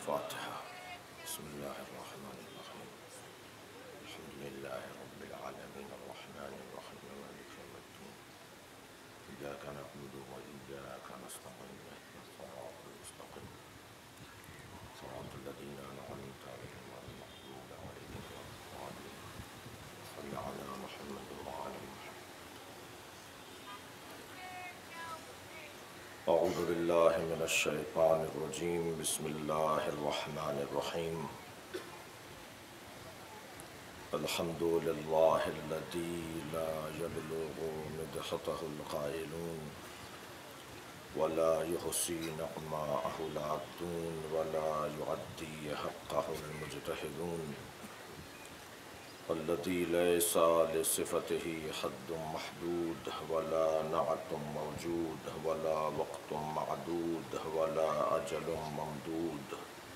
फातिहा। बिस्मिल्लाहिर्रहमानिर्रहीम। अल्हम्दुलिल्लाहि रब्बिल आलमीन अर्रहमानिर्रहीम मालिकि यौमिद्दीन। इय्याका नअबुदु व इय्याका नस्तईन इहदिनस सिरातल मुस्तक़ीम सिरातल लज़ीना अनअमता अलैहिम गैरिल मग़्दूबि अलैहिम वलद्दाल्लीन। सल्लि अला मुहम्मद व आलि मुहम्मद। अऊज़ु बिल्लाहि मिनश शैतानिर रजीम। बिस्मिल्लाहिर रहमानिर रहीम। अल्हम्दुलिल्लाहिल्लज़ी ला यब्लुगु मिदहतहुल क़ाइलून वला युहसी निअमाअहुल आब्दून वला युअद्दी हक़्क़हुल मुज्तहिदून वल्लज़ी लैसा लिसिफ़तिही हद्दुम महदूद वला नअतुम मौजूद वला वक़्तुम मअदूद वला अजलुम ममदूद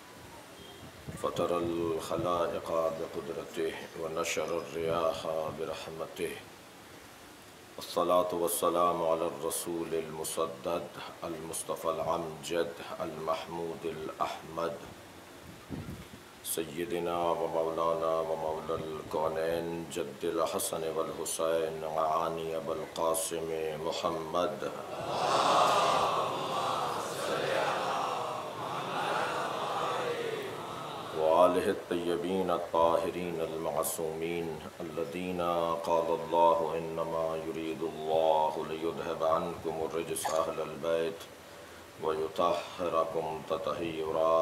फ़तरल ख़लाइक़ बिक़ुदरतिही व नशरर रियाहा बिरहमतिही अस्सलातु वस्सलामु अला रसूलिल मुसद्दद अल मुस्तफ़ल अमजद अल महमूदिल अहमद सय्यदिना व मौलाना व मौलल कौनैन जद्दिल हसन वल हुसैन आनी अबुल क़ासिम मुहम्मद व आलिहि तय्यबीन अत्ताहिरीन अल मअसूमीन अल्लज़ीना क़ालल्लाहु इन्नमा युरीदुल्लाहु लियुज़हिब अन्कुमुर रिज्स अहलल बैत व युतह्हिरकुम तत्हीरा।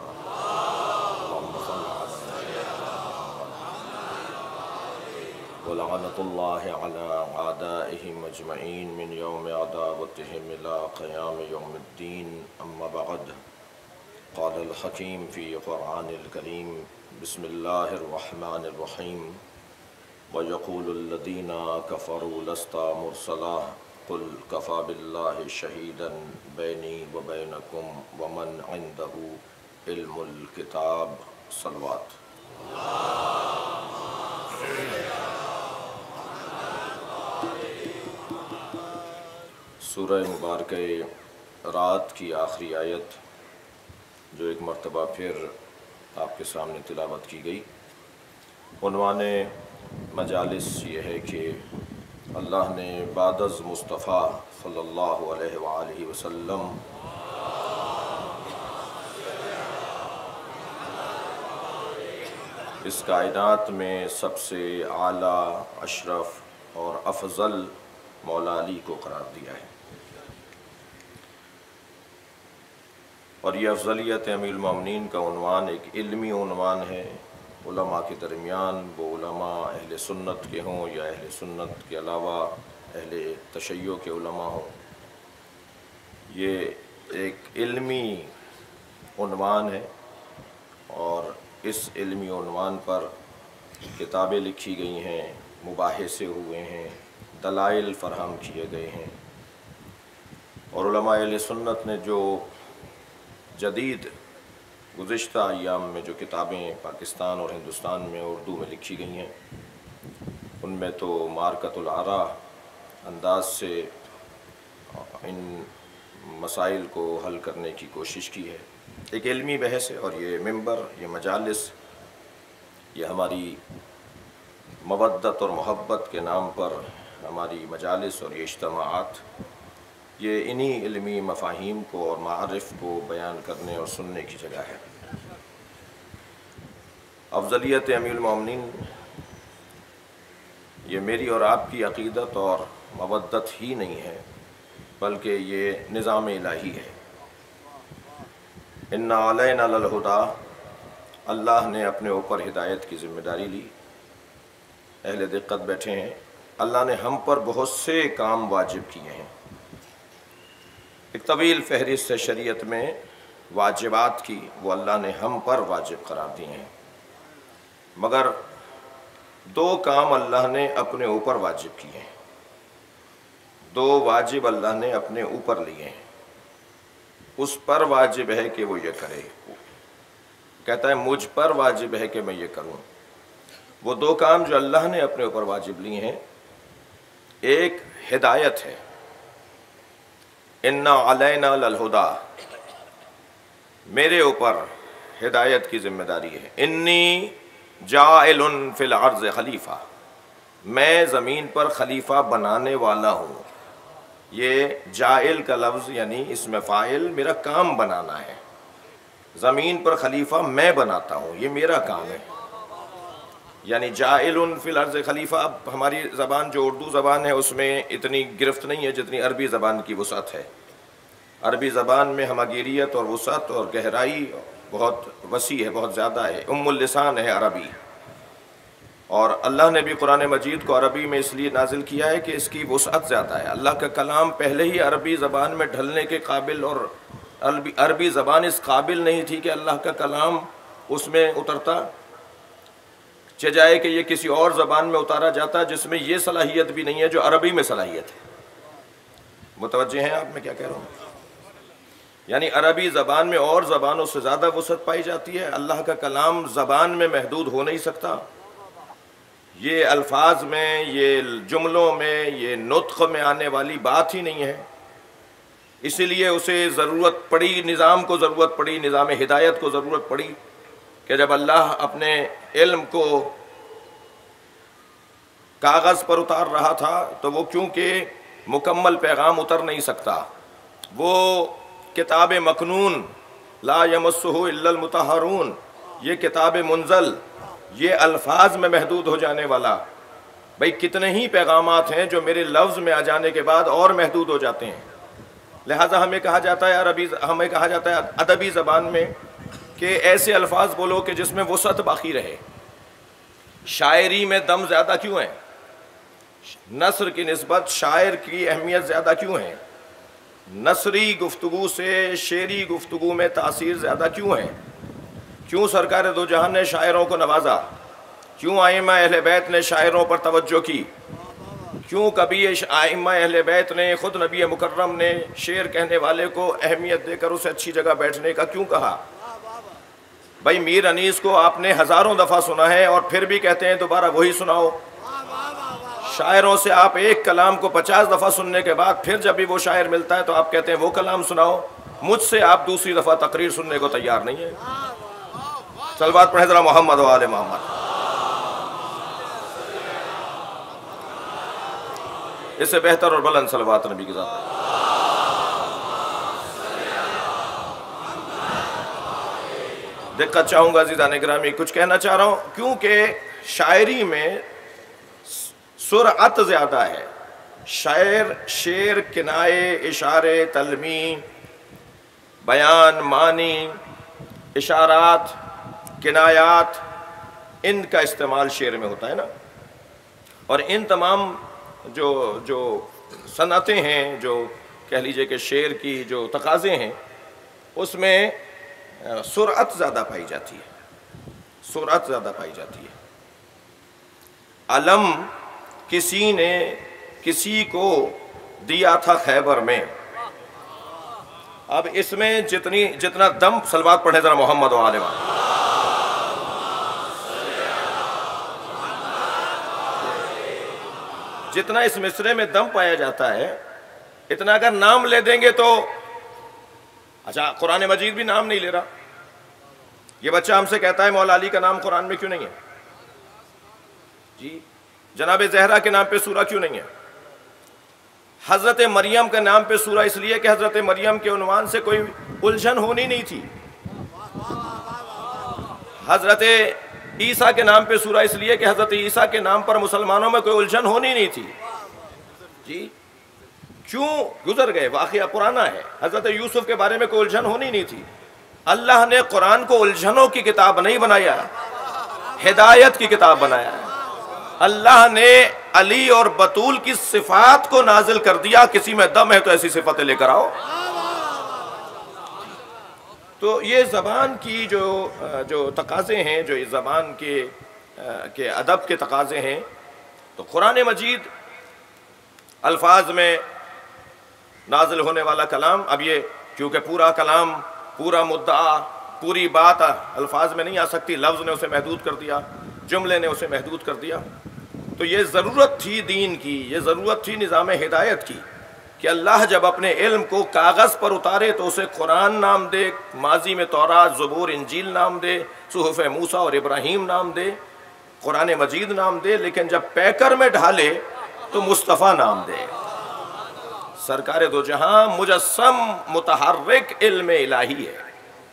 वलअनतुल्लाहि अला आदाइहिम अजमईन मिन यौम अदावतिहिम इला क़याम यौमिद्दीन। अम्मा बअद। क़ालल हकीम फ़ी क़ुरआनिल करीम। बिस्मिल्लाहिर रहमानिर रहीम। व यक़ूलुल लज़ीना कफ़रू लस्ता मुरसला क़ुल कफ़ा बिल्लाहि शहीदन बैनी व बैनकुम व मन इंदहु इल्मुल किताब। सलवात। सूरह मुबारक रात की आखिरी आयत जो एक मरतबा फिर आपके सामने तिलावत की गई। उन्वाने मजालिस ये है कि अल्लाह ने बादज़ मुस्तफ़ा सल्लल्लाहु अलैहि वसल्लम इस कायनात में सबसे आला, अशरफ और अफजल मौला अली को करार दिया है। और ये अफजलियत अमीरुल मोमिनीन का उन्वान एक इल्मी उन्वान है। उलमा के दरमियान वो उलमा अहले सुन्नत के हों या अहले सुन्नत के अलावा अहले तशय्यो के उलमा हों, ये एक इल्मी उन्वान है। और इस इल्मी उन्वान पर किताबें लिखी गई हैं, मुबाहिसे हुए हैं, दलाइल फरहम किए गए हैं। और उलमा अहले सुन्नत ने जो जदीद गुज़िश्ता अय्याम में जो किताबें पाकिस्तान और हिंदुस्तान में उर्दू में लिखी गई हैं, उनमें तो मारकतुल आरा अंदाज से इन मसाइल को हल करने की कोशिश की है। एक इल्मी बहस है। और ये मिंबर, ये मजालिस, ये हमारी मवद्दत और मोहब्बत के नाम पर हमारी मजालिस और ये इज्तिमाआत, ये इन्हीं इल्मी मफ़ाहीम को और मारिफ़ को बयान करने और सुनने की जगह है। अफ़ज़लियत अमीरुल मोमिनीन ये मेरी और आपकी अक़ीदत और मवद्दत ही नहीं है, बल्कि ये निज़ाम इलाही है। इन्ना अलैना लल हुदा, अल्लाह ने अपने ऊपर हिदायत की ज़िम्मेदारी ली। अहले दिक्कत बैठे हैं। अल्लाह ने हम पर बहुत से काम वाजिब किए हैं। एक तवील फहरिस्त है शरीयत में वाजिबात की, वो अल्लाह ने हम पर वाजिब करार दिए हैं। मगर दो काम अल्लाह ने अपने ऊपर वाजिब किए हैं, दो वाजिब अल्लाह ने अपने ऊपर लिए हैं। उस पर वाजिब है कि वो ये करे। कहता है मुझ पर वाजिब है कि मैं ये करूं। वो दो काम जो अल्लाह ने अपने ऊपर वाजिब लिए हैं, एक हिदायत है। इन्ना अलैना लल हुदा, मेरे ऊपर हिदायत की जिम्मेदारी है। इन्नी जाइलुन फिल अर्ज़ खलीफा, मैं ज़मीन पर खलीफा बनाने वाला हूँ। ये जाइल का लफ्ज़ यानी इसमें फ़ाइल, मेरा काम बनाना है। ज़मीन पर खलीफा मैं बनाता हूँ, ये मेरा काम है। यानी जाइलुन फिल अर्ज़ खलीफा। अब हमारी ज़बान जो उर्दू ज़बान है उसमें इतनी गिरफ्त नहीं है जितनी अरबी ज़बान की वसअत है। अरबी ज़बान में हमगीरियत और वसअत और गहराई बहुत वसी है, बहुत ज़्यादा है। उम्मुल लिसान है अरबी। और अल्लाह ने भी कुरान मजीद को अरबी में इसलिए नाजिल किया है कि इसकी वसअत ज़्यादा है। अल्लाह का कलाम पहले ही अरबी ज़बान में ढलने के काबिल, और अरबी ज़बान इस काबिल नहीं थी कि अल्लाह का कलाम उसमें उतरता, चे जाए कि ये किसी और ज़बान में उतारा जाता जिसमें ये सलाहियत भी नहीं है जो अरबी में सलाहियत है। मुतवज्जे हैं आप मैं क्या कह रहा हूँ? यानी अरबी ज़बान में और ज़बानों से ज़्यादा वसअत पाई जाती है। अल्लाह का कलाम ज़बान में महदूद हो नहीं सकता। ये अल्फाज में, ये जुमलों में, ये नुत्क़ में आने वाली बात ही नहीं है। इसीलिए उसे ज़रूरत पड़ी, निज़ाम को ज़रूरत पड़ी, निज़ाम हिदायत को ज़रूरत पड़ी कि जब अल्लाह अपने इल्म को कागज़ पर उतार रहा था तो वो क्योंकि मुकम्मल पैगाम उतर नहीं सकता, वो किताब मकनून ला यमस्सुहु इल्लल मुतहरून, ये किताब मुंज़ल, ये अल्फाज में महदूद हो जाने वाला। भाई कितने ही पैगामात हैं जो मेरे लफ्ज़ में आ जाने के बाद और महदूद हो जाते हैं। लिहाजा हमें कहा जाता है अदबी ज़बान में कि ऐसे अल्फाज बोलो कि जिसमें वसअत बाकी रहे। शायरी में दम ज़्यादा क्यों है? नस्र की निस्बत शायर की अहमियत ज़्यादा क्यों है? नसरी गुफ्तगू से शेरी गुफ्तगू में तासीर ज़्यादा क्यों है? क्यों सरकार दो जहान ने शायरों को नवाजा? क्यों आइम्मा अहले बैत ने शायरों पर तवज्जो की? क्यों कभी आइम्मा अहले बैत ने, खुद नबी मुकर्रम ने शेर कहने वाले को अहमियत देकर उसे अच्छी जगह बैठने का क्यों कहा? भाई मीर अनीस को आपने हज़ारों दफ़ा सुना है और फिर भी कहते हैं दोबारा वही सुनाओ। शायरों से आप एक कलाम को 50 दफ़ा सुनने के बाद फिर जब भी वो शायर मिलता है तो आप कहते हैं वो कलाम सुनाओ। मुझसे आप दूसरी दफ़ा तकरीर सुनने को तैयार नहीं है। सलवात पढ़े ज़रा मोहम्मद व आले मोहम्मद। इससे बेहतर और बुलंद सलवात नबी के साथ। दिक्कत चाहूँगा अज़ीज़ान गिरामी, कुछ कहना चाह रहा हूँ क्योंकि शायरी में सुरअत ज़्यादा है। शायर, शेर, किनाए, इशारे, तलमी, बयान, मानी, इशारात, किनायात, इनका इस्तेमाल शेर में होता है ना। और इन तमाम जो सनतें हैं, जो कह लीजिए कि शेर की जो तकाज़े हैं, उसमें सुरअत ज़्यादा पाई जाती है, सुरअत ज़्यादा पाई जाती है। अलम किसी ने किसी को दिया था खैबर में। अब इसमें जितना दम, सलवात पढ़े ज़रा मोहम्मद व आले मोहम्मद। जितना इस मिसरे में दम पाया जाता है, इतना अगर नाम ले देंगे तो अच्छा, कुरान मजीद भी नाम नहीं ले रहा। ये बच्चा हमसे कहता है मौला अली का नाम कुरान में क्यों नहीं है जी? जनाब ज़हरा के नाम पे सूरा क्यों नहीं है? हज़रत मरियम के नाम पे सूरा इसलिए कि हज़रत मरियम के उन्वान से कोई उलझन होनी नहीं थी। हज़रत ईसा के नाम पे सूरा इसलिए कि हज़रत ईसा के नाम पर मुसलमानों में कोई उलझन होनी नहीं थी जी। क्यों गुजर गए, वाक़या पुराना है। हज़रत यूसुफ के बारे में कोई उलझन होनी नहीं थी। अल्लाह ने कुरान को उलझनों की किताब नहीं बनाया, हिदायत की किताब बनाया है। अल्लाह ने अली और बतूल की सिफात को नाजिल कर दिया। किसी में दम है तो ऐसी सिफतें लेकर आओ। तो ये ज़बान की जो तकाज़े हैं, जो इस ज़बान के अदब के तकाज़े हैं, तो कुरान मजीद अल्फाज में नाजिल होने वाला कलाम, अब ये क्योंकि पूरा कलाम, पूरा मुद्दा, पूरी बात अल्फाज में नहीं आ सकती, लफ्ज़ ने उसे महदूद कर दिया, जुमले ने उसे महदूद कर दिया। तो ये ज़रूरत थी दीन की, ये ज़रूरत थी निज़ाम हिदायत की कि अल्लाह जब अपने इल्म को कागज़ पर उतारे तो उसे कुरान नाम दे, माजी में तौरात, ज़बूर, इंजील नाम दे, सुहफ़ मूसा और इब्राहीम नाम दे, कुरान मजीद नाम दे, लेकिन जब पैकर में ढाले तो मुस्तफ़ा नाम दे। सरकार दो जहां मुजस्सम मुतहर्रिक इल्म इलाही है।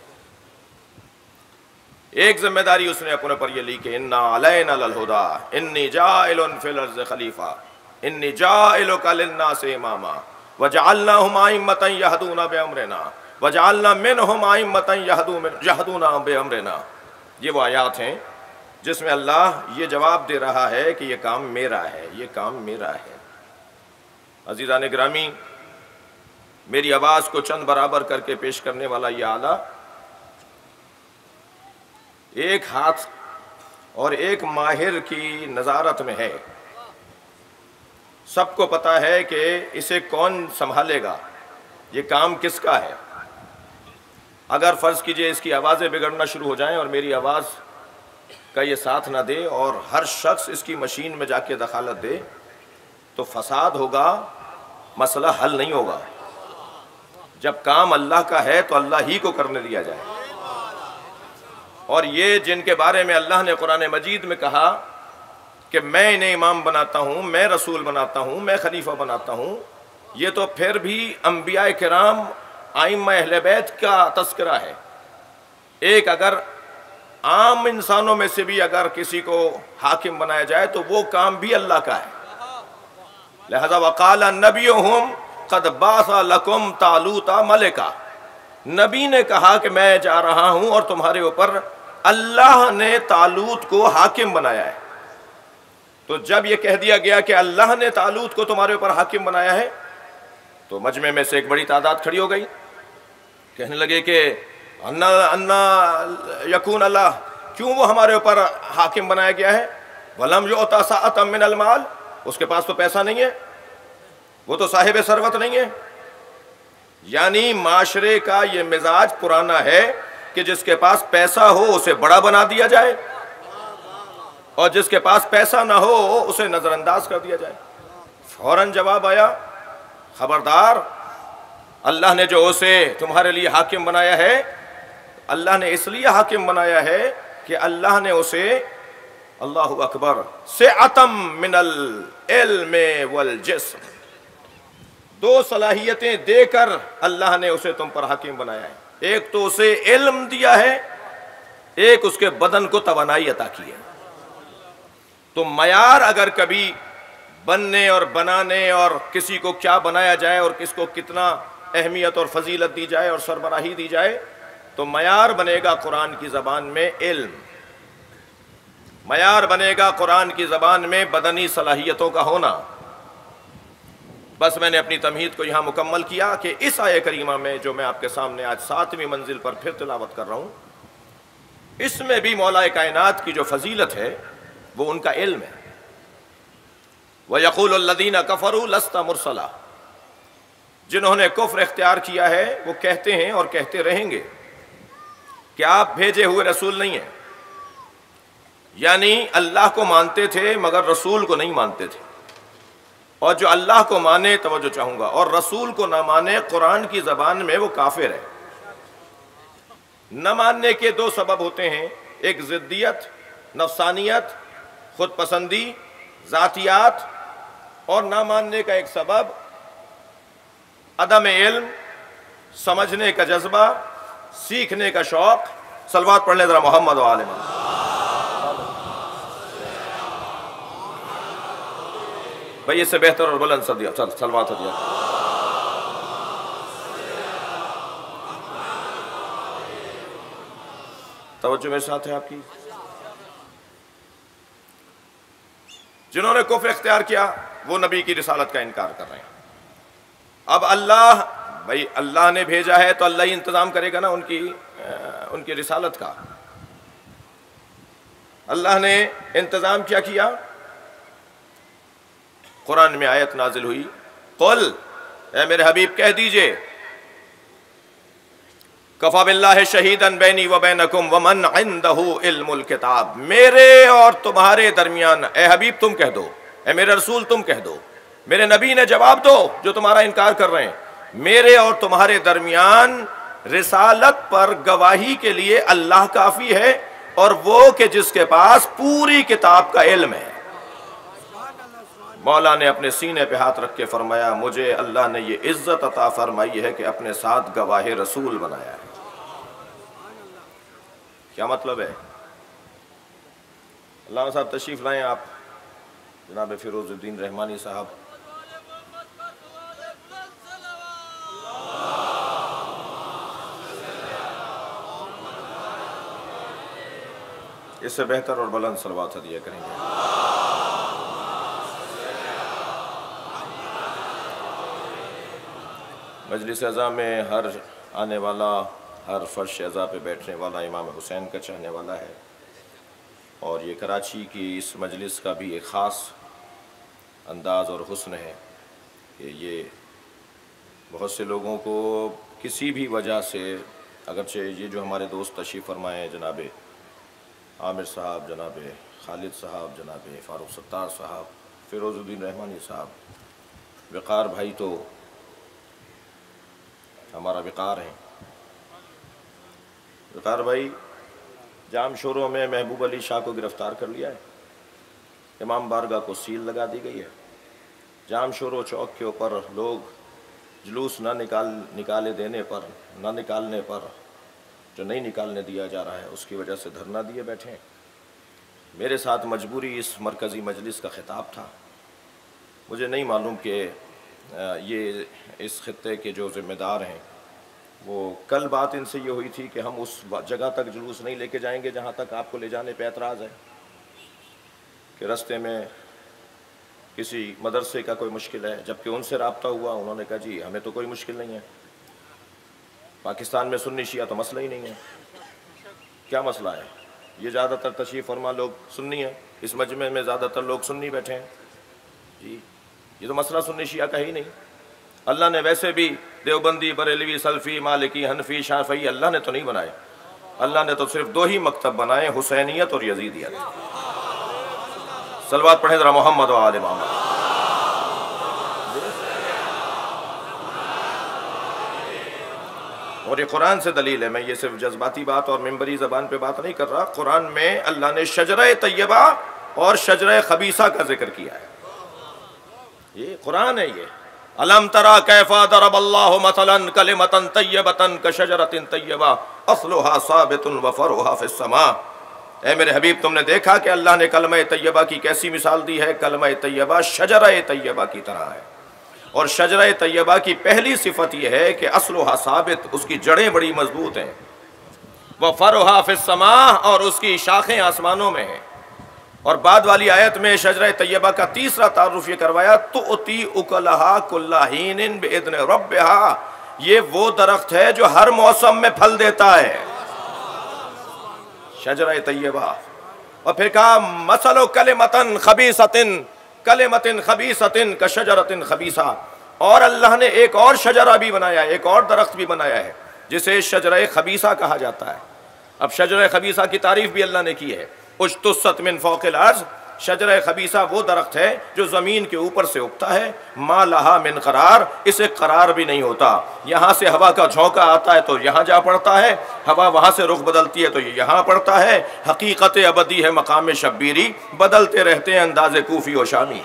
एक जिम्मेदारी उसने अपने पर यह ली कि इन्ना अलैना लल हुदा इन्नी जाइलुन फिल अर्ज़ि खलीफा इन्नी जाइलुका लिन्नासि इमामा वजअलनाहुम अइम्मतन यहदूना बिअम्रिना वजअलना मिनहुम अइम्मतन यहदूना बिअम्रिना। ये वो आयात हैं जिसमें अल्लाह ये जवाब दे रहा है कि ये काम मेरा है, ये काम मेरा है। अज़ीज़ान गिरामी, मेरी आवाज़ को चंद बराबर करके पेश करने वाला ये आला एक हाथ और एक माहिर की नज़ारत में है। सबको पता है कि इसे कौन संभालेगा, ये काम किसका है। अगर फ़र्ज़ कीजिए इसकी आवाज़ें बिगड़ना शुरू हो जाएं और मेरी आवाज़ का ये साथ ना दे और हर शख्स इसकी मशीन में जाके दखालत दे तो फसाद होगा, मसला हल नहीं होगा। जब काम अल्लाह का है तो अल्लाह ही को करने दिया जाए। और ये जिनके बारे में अल्लाह ने कुरान मजीद में कहा कि मैं इन्हें इमाम बनाता हूँ, मैं रसूल बनाता हूँ, मैं खलीफा बनाता हूँ, ये तो फिर भी अंबिया किराम आइम्मा अहले बैत का तस्करा है। एक अगर आम इंसानों में से भी अगर किसी को हाकिम बनाया जाए तो वो काम भी अल्लाह का है। लिहाजा वक़ाल नबियुहुम क़द बासा लकुम तालूता मलिका, नबी ने कहा कि मैं जा रहा हूँ और तुम्हारे ऊपर अल्लाह ने तालूत को हाकिम बनाया है। तो जब ये कह दिया गया कि अल्लाह ने तालूत को तुम्हारे ऊपर हाकिम बनाया है तो मजमे में से एक बड़ी तादाद खड़ी हो गई। कहने लगे कि अन्ना अन्ना यकून अल्लाह, क्यों वो हमारे ऊपर हाकिम बनाया गया है। वलम युअता साअतम मिनल माल, उसके पास तो पैसा नहीं है, वो तो साहिब सरवत नहीं है। यानी माशरे का ये मिजाज पुराना है कि जिसके पास पैसा हो उसे बड़ा बना दिया जाए और जिसके पास पैसा ना हो उसे नजरअंदाज कर दिया जाए। फौरन जवाब आया, खबरदार, अल्लाह ने जो उसे तुम्हारे लिए हाकिम बनाया है, अल्लाह ने इसलिए हाकिम बनाया है कि अल्लाह ने उसे, अल्लाहु अकबर, सिअतम मिनल इल्म वल जिस्म, दो सलाहियतें देकर अल्लाह ने उसे तुम पर हाकिम बनाया है। एक तो उसे इल्म दिया है, एक उसके बदन को तवानाई अता की है। तो मयार अगर कभी बनने और बनाने और किसी को क्या बनाया जाए और किसको कितना अहमियत और फजीलत दी जाए और सरबराही दी जाए तो मयार बनेगा कुरान की ज़बान में इल्म, मयार बनेगा कुरान की ज़बान में बदनी सलाहियतों का होना। बस मैंने अपनी तमहीद को यहाँ मुकम्मल किया कि इस आय करीमा में जो मैं आपके सामने आज 7वीं मंजिल पर फिर तिलावत कर रहा हूँ, इसमें भी मौलाए कायनात की जो फजीलत है वो उनका इल्म है। व यक़ूलुल्लज़ीना कफ़रू लस्ता मुरसला, जिन्होंने कुफ्र इख्तियार किया है वो कहते हैं और कहते रहेंगे कि आप भेजे हुए रसूल नहीं हैं। यानी अल्लाह को मानते थे मगर रसूल को नहीं मानते थे, और जो अल्लाह को माने, तवज्जो चाहूँगा, और रसूल को ना माने, कुरान की ज़बान में वो काफिर है। न मानने के दो सबब होते हैं, एक ज़िद्दियत, नफ्सानियत, खुद पसंदी, ज़ातियात, और ना मानने का एक सबब अदम इल्म, समझने का जज्बा, सीखने का शौक। सलवात पढ़ ले ज़रा मोहम्मद व आले मोहम्मद। भाई इससे बेहतर और बुलंद सदिया चल सलवात दिया। तवज्जो मेरे साथ है आपकी। जिन्होंने कुफ्र इख्तियार किया वो नबी की रिसालत का इनकार कर रहे हैं। अब अल्लाह, भाई अल्लाह ने भेजा है तो अल्लाह ही इंतजाम करेगा ना उनकी रिसालत का। अल्लाह ने इंतजाम क्या किया? कुरान में आयत नाजिल हुई, कुल, ए मेरे हबीब कह दीजिए, कफ़ा बिल्लाहि शहीदन बैनी व बैनकुम व मन इंदहु इल्मुल किताब, मेरे और तुम्हारे दरमियान, ए हबीब तुम कह दो, ए मेरे रसूल तुम कह दो, मेरे नबी ने जवाब दो जो तुम्हारा इनकार कर रहे हैं, मेरे और तुम्हारे दरमियान रिसालत पर गवाही के लिए अल्लाह काफी है, और वो कि जिसके पास पूरी किताब का इल्म है। मौला ने अपने सीने पे हाथ रख के फरमाया, मुझे अल्लाह ने ये इज्जत अता फरमाई है कि अपने साथ गवाह रसूल बनाया है। क्या मतलब है? अल्लाह साहब तशरीफ लाएं आप, जनाब फिरोजुद्दीन रहमानी साहब। इससे बेहतर और बुलंद सलवात हदिया करेंगे। मजलिस अज़ा में हर आने वाला, हर फर्श अज़ा पे बैठने वाला इमाम हुसैन का चाहने वाला है, और ये कराची की इस मजलिस का भी एक ख़ास अंदाज़ और हुस्न है कि ये बहुत से लोगों को किसी भी वजह से, अगरचे ये जो हमारे दोस्त तशरीफ़ फरमाए जनाब आमिर साहब, जनाब खालिद साहब, जनाब फ़ारूक सत्तार साहब, फिरोजुद्दीन रहमानी साहब, वक़ार भाई तो हमारा वक़ार हैं। वक़ार भाई, जाम शोरों में महबूब अली शाह को गिरफ़्तार कर लिया है, इमाम बारगाह को सील लगा दी गई है, जाम शोरो चौक के ऊपर लोग जुलूस न निकालने पर जो नहीं निकालने दिया जा रहा है उसकी वजह से धरना दिए बैठे हैं। मेरे साथ मजबूरी इस मरकज़ी मजलिस का ख़िताब था। मुझे नहीं मालूम कि ये इस खित्ते के जो ज़िम्मेदार हैं, वो कल बात इनसे ये हुई थी कि हम उस जगह तक जुलूस नहीं लेके जाएंगे जहाँ तक आपको ले जाने पे एतराज़ है, कि रास्ते में किसी मदरसे का कोई मुश्किल है। जबकि उनसे रब्ता हुआ, उन्होंने कहा जी हमें तो कोई मुश्किल नहीं है, पाकिस्तान में सुन्नी शिया तो मसला ही नहीं है। क्या मसला है? ये ज़्यादातर तशरीफ़ फरमा लोग सुन्नी हैं, इस मजमे में ज़्यादातर लोग सुन्नी बैठे हैं जी, ये तो मसला सुन्नी शिया का ही नहीं। अल्लाह ने वैसे भी देवबंदी, बरेलवी, सल्फ़ी, मालिकी, हनफी, शाफ़ई अल्लाह ने तो नहीं बनाए। अल्लाह ने तो सिर्फ दो ही मकतब बनाए, हुसैनियत और यजीदियत। सलवात पढ़े ज़रा मोहम्मद व आले मोहम्मद। और ये कुरान से दलील है। मैं ये सिर्फ जज्बाती बात और मिंबरी ज़बान पे बात नहीं कर रहा। कुरान में अल्लाह ने शजरा तैयबा और शजरा खबीसा का जिक्र किया है। ये कुरान है। ये अलम तरा कैफा दरबल्लाहु मसलन कलिमतन तय्यबतन कशजरतिन तय्यबा अस्लुहा साबितुन व फरुहा फिस समा। ए मेरे हबीब, तुमने देखा कि अल्लाह ने कलमा तय्यबा की कैसी मिसाल दी है? कलमा तय्यबा शजरा तय्यबा की तरह है, और शजरा तय्यबा की पहली सिफत यह है कि अस्लुहा साबित, उसकी जड़ें बड़ी मजबूत हैं, व फरुहा फिस समा, और उसकी शाखें आसमानों में हैं। और बाद वाली आयत में शजरा तय्यबा का तीसरा तारुफ ये करवाया, तुअती उकलहा कुल्ला हीनिन बिइज़्नि रब्बिहा। ये वो दरख्त है जो हर मौसम में फल देता है, शजरा तय्यबा। और फिर कहा मसलो कलिमतन खबीसतिन कशजरतिन खबीसा। और अल्लाह ने एक और शजरा भी बनाया, एक और दरख्त भी बनाया है जिसे शजरा खबीसा कहा जाता है। अब शजरा खबीसा की तारीफ भी अल्लाह ने की है। उश्तुस्सत मिन फौक़िल अर्ज़, शजरा खबीसा वो दरख्त है जो ज़मीन के ऊपर से उगता है। मा लहा मिन करार, इसे करार भी नहीं होता। यहाँ से हवा का झोंका आता है तो यहाँ जा पड़ता है, हवा वहाँ से रुख बदलती है तो ये यहाँ पड़ता है। हकीकत अबदी है मकाम शब्बीरी, बदलते रहते हैं अंदाज़े कूफ़ी व शामी।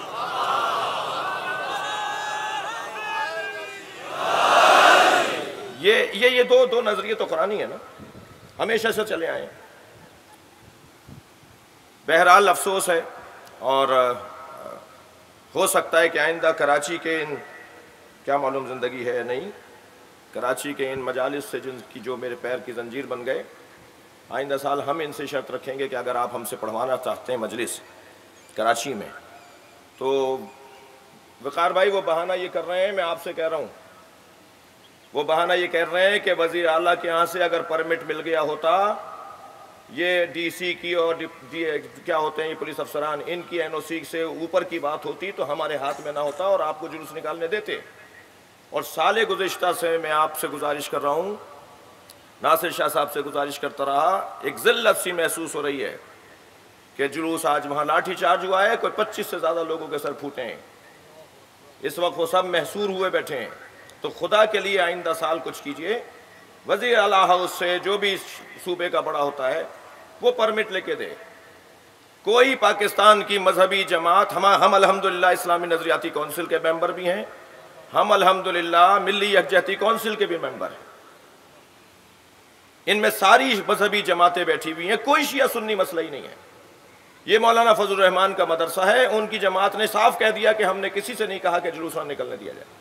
ये दो नजरिए तो कुरानी है ना, हमेशा से चले आए। बहरहाल अफसोस है, और हो सकता है कि आइंदा कराची के इन, क्या मालूम ज़िंदगी है नहीं, कराची के इन मजालिस से जिनकी जो मेरे पैर की जंजीर बन गए, आइंदा साल हम इनसे शर्त रखेंगे कि अगर आप हमसे पढ़वाना चाहते हैं मजलिस कराची में, तो वक़ार भाई वो बहाना ये कर रहे हैं, मैं आपसे कह रहा हूँ, वो बहाना ये कह रहे हैं कि वज़ीर आला के यहाँ से अगर परमिट मिल गया होता, ये डीसी की और क्या होते हैं ये पुलिस अफसरान, इनकी एनओसी से ऊपर की बात होती तो हमारे हाथ में ना होता और आपको जुलूस निकालने देते। और साले गुज़िश्ता से मैं आपसे गुजारिश कर रहा हूँ, नासिर शाह साहब से गुजारिश करता रहा, एक ज़िल्लत सी महसूस हो रही है कि जुलूस आज वहाँ लाठी चार्ज हुआ है, कोई 25 से ज़्यादा लोगों के सर फूटे हैं। इस वक्त वो सब महसूर हुए बैठे हैं। तो खुदा के लिए आइंदा साल कुछ कीजिए, वज़ीर आला हाउस से जो भी सूबे का बड़ा होता है वो परमिट लेके दे। कोई पाकिस्तान की मजहबी जमात, हम अल्हम्दुलिल्लाह इस्लामी नजरियाती कौंसिल के मेंबर भी हैं, हम अल्हम्दुलिल्लाह मिल्ली यकजहती कौंसिल के भी मेंबर हैं, इनमें सारी मजहबी जमातें बैठी हुई हैं, कोई शिया सुन्नी मसला ही नहीं है। ये मौलाना फजल रहमान का मदरसा है, उनकी जमात ने साफ कह दिया कि हमने किसी से नहीं कहा कि जुलूस ना निकलने दिया जाए।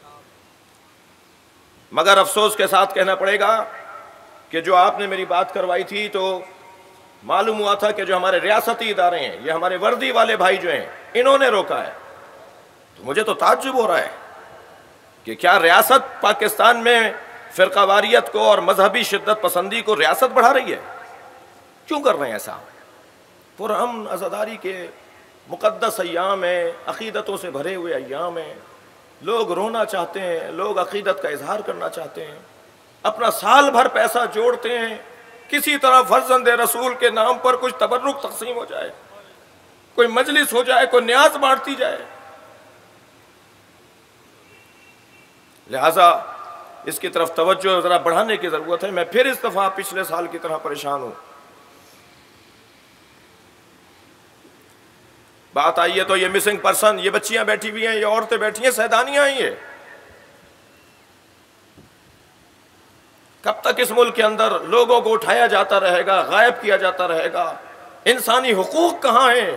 मगर अफसोस के साथ कहना पड़ेगा कि जो आपने मेरी बात करवाई थी तो मालूम हुआ था कि जो हमारे रियासती इदारे हैं, ये हमारे वर्दी वाले भाई जो हैं, इन्होंने रोका है। तो मुझे तो ताज्जुब हो रहा है कि क्या रियासत पाकिस्तान में फ़िरक़ावारियत को और मजहबी शिद्दत पसंदी को रियासत बढ़ा रही है? क्यों कर रहे हैं ऐसा? पुरअमन अज़ादारी के मुक़द्दस अय्याम हैं, अक़ीदतों से भरे हुए अय्याम हैं, लोग रोना चाहते हैं, लोग अक़ीदत का इजहार करना चाहते हैं, अपना साल भर पैसा जोड़ते हैं, किसी तरह फर्जंद रसूल के नाम पर कुछ तबर्रुक तक़सीम हो जाए, कोई मजलिस हो जाए, कोई न्याज बांटती जाए। लिहाजा इसकी तरफ तवज्जो ज़रा बढ़ाने की ज़रूरत है। मैं फिर इस दफ़ा पिछले साल की तरह परेशान हूँ। बात आई है तो ये मिसिंग पर्सन, ये बच्चियां बैठी हुई हैं, ये औरतें बैठी हैं, सैदानियां हैं, ये कब तक इस मुल्क के अंदर लोगों को उठाया जाता रहेगा, गायब किया जाता रहेगा? इंसानी हुकूक कहां हैं?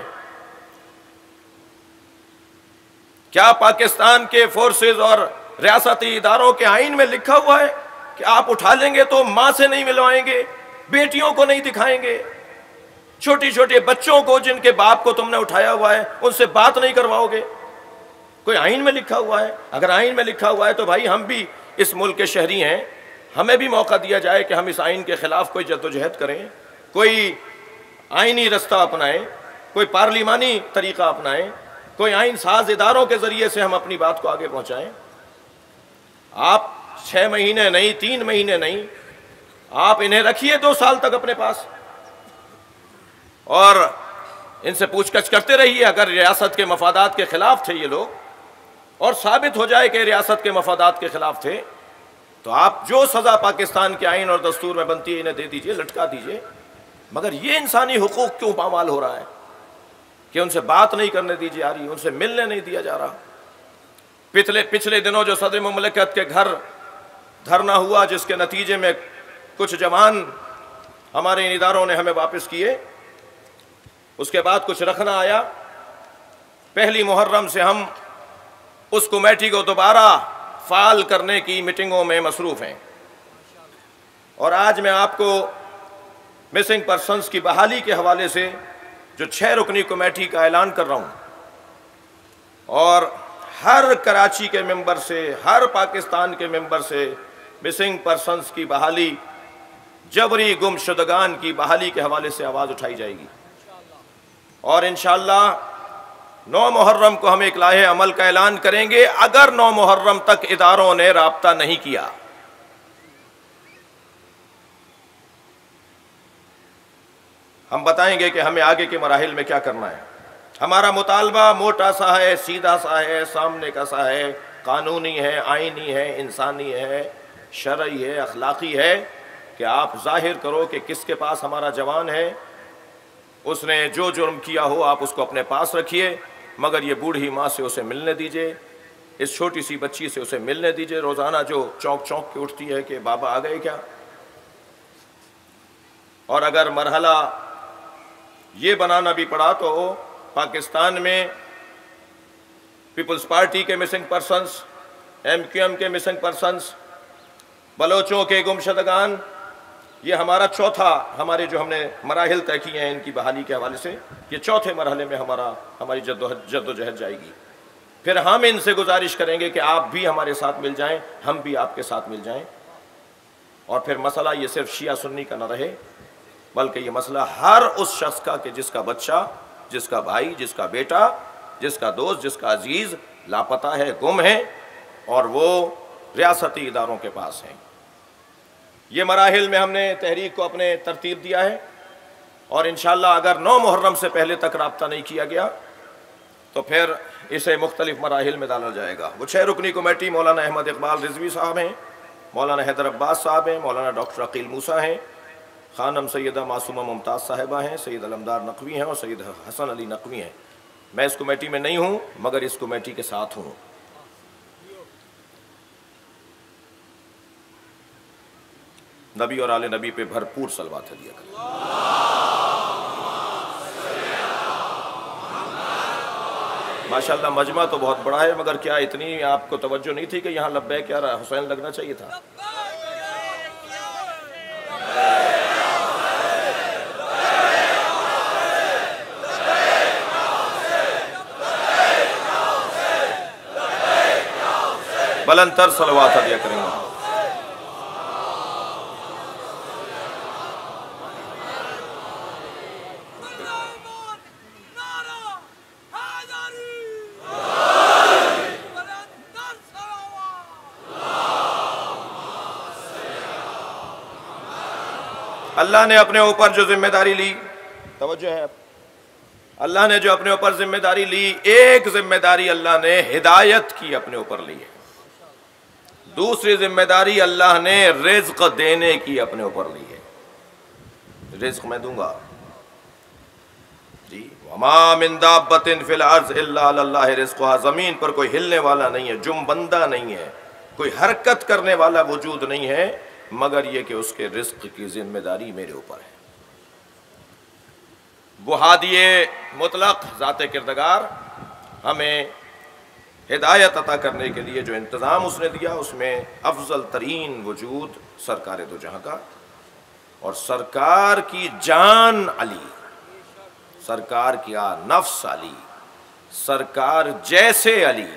क्या पाकिस्तान के फोर्सेस और रियासती इदारों के आइन में लिखा हुआ है कि आप उठा लेंगे तो मां से नहीं मिलवाएंगे, बेटियों को नहीं दिखाएंगे, छोटे छोटे बच्चों को जिनके बाप को तुमने उठाया हुआ है उनसे बात नहीं करवाओगे? कोई आइन में लिखा हुआ है? अगर आइन में लिखा हुआ है तो भाई हम भी इस मुल्क के शहरी हैं, हमें भी मौका दिया जाए कि हम इस आइन के खिलाफ कोई जद्दोजहद करें, कोई आइनी रास्ता अपनाएं, कोई पार्लिमानी तरीका अपनाएं, कोई आइन साज इदारों के जरिए से हम अपनी बात को आगे पहुंचाएं। आप 6 महीने नहीं, 3 महीने नहीं, आप इन्हें रखिए 2 साल तक अपने पास और इनसे पूछताछ करते रहिए। अगर रियासत के मफादात के खिलाफ थे ये लोग और साबित हो जाए कि रियासत के मफादात के खिलाफ थे, तो आप जो सज़ा पाकिस्तान के आइन और दस्तूर में बनती है इन्हें दे दीजिए, लटका दीजिए। मगर ये इंसानी हुकूक क्यों पामाल हो रहा है कि उनसे बात नहीं करने दी जा रही, उनसे मिलने नहीं दिया जा रहा? पिछले दिनों जो सदर मुमलकत के घर धरना हुआ, जिसके नतीजे में कुछ जवान हमारे इन इदारों ने हमें वापस किए, उसके बाद कुछ रखना आया। पहली मुहर्रम से हम उस कमेटी को दोबारा फाल करने की मीटिंगों में मसरूफ़ हैं और आज मैं आपको मिसिंग पर्सन्स की बहाली के हवाले से जो 6 रुकनी कमेटी का ऐलान कर रहा हूँ और हर कराची के मेंबर से, हर पाकिस्तान के मेंबर से मिसिंग पर्सन्स की बहाली, जबरी गुमशुदगान की बहाली के हवाले से आवाज़ उठाई जाएगी और इंशाअल्लाह 9 मुहर्रम को हम एक लाहे अमल का ऐलान करेंगे। अगर 9 मुहर्रम तक इदारों ने राब्ता नहीं किया, हम बताएंगे कि हमें आगे के मराहिल में क्या करना है। हमारा मुतालबा मोटा सा है, सीधा सा है, सामने का सा है, कानूनी है, आईनी है, इंसानी है, शरई है, अखलाकी है कि आप जाहिर करो कि किसके पास हमारा जवान है, उसने जो जुर्म किया हो आप उसको अपने पास रखिए, मगर ये बूढ़ी माँ से उसे मिलने दीजिए, इस छोटी सी बच्ची से उसे मिलने दीजिए, रोज़ाना जो चौंक चौंक के उठती है कि बाबा आ गए क्या। और अगर मरहला ये बनाना भी पड़ा तो पाकिस्तान में पीपल्स पार्टी के मिसिंग पर्सन्स, MQM के मिसिंग पर्सन्स, बलोचों के गुमशुदगान, ये हमारा चौथा, हमारे जो हमने मराहिल तय किए हैं इनकी बहाली के हवाले से, ये चौथे मरहले में हमारी जद्दोजहद जाएगी। फिर हम इनसे गुजारिश करेंगे कि आप भी हमारे साथ मिल जाएं, हम भी आपके साथ मिल जाएं और फिर मसला ये सिर्फ शिया सुन्नी का न रहे, बल्कि ये मसला हर उस शख्स का कि जिसका बच्चा, जिसका भाई, जिसका बेटा, जिसका दोस्त, जिसका अजीज़ लापता है, गुम है और वो रियासती इदारों के पास हैं। ये मराहिल में हमने तहरीक को अपने तरतीब दिया है और इंशाअल्लाह अगर 9 मुहर्रम से पहले तक राब्ता नहीं किया गया तो फिर इसे मुख्तलिफ मराहिल में डाला जाएगा। वो 6 रुकनी कमेटी मौलाना अहमद इकबाल रिजवी साहब हैं, मौलाना हैदर अब्बास साहब हैं, मौलाना डॉक्टर अकील मूसा हैं, खानम सैयदा मासूमा मुमताज़ साहिबा हैं, सैयद अलमदार नकवी हैं और सैयद हसन अली नकवी हैं। मैं इस कमेटी में नहीं हूँ मगर इस कमेटी के साथ हूँ। नबी और आले नबी पे भरपूर सलवात दिया करें। माशाअल्लाह मजमा तो बहुत बड़ा है, मगर क्या इतनी आपको तवज्जो नहीं थी कि यहाँ लब्बैक या हुसैन लगना चाहिए था? बुलंदतर सलवात दिया करेंगे। अल्लाह ने अपने ऊपर जो जिम्मेदारी ली, तवज्जो है, अल्लाह ने जो अपने ऊपर जिम्मेदारी ली, एक जिम्मेदारी अल्लाह ने हिदायत की अपने ऊपर ली है, दूसरी जिम्मेदारी अल्लाह ने रिज्क देने की अपने ऊपर ली है। रिज्क मैं दूंगा जी। वमा मिन दाब्बतिन फिल अर्ज़ इल्ला अल्लाह रिज़्क़ुहा, जमीन पर कोई हिलने वाला नहीं है, जुम्बंदा नहीं है, कोई हरकत करने वाला वजूद नहीं है, मगर ये कि उसके रिज्क की जिम्मेदारी मेरे ऊपर है। वो हादिये मुतलक ज़ाते किरदगार हमें हिदायत अता करने के लिए जो इंतज़ाम उसने दिया, उसमें अफजल तरीन वजूद सरकार दो जहां का, और सरकार की जान अली, सरकार की नफ्स अली, सरकार जैसे अली।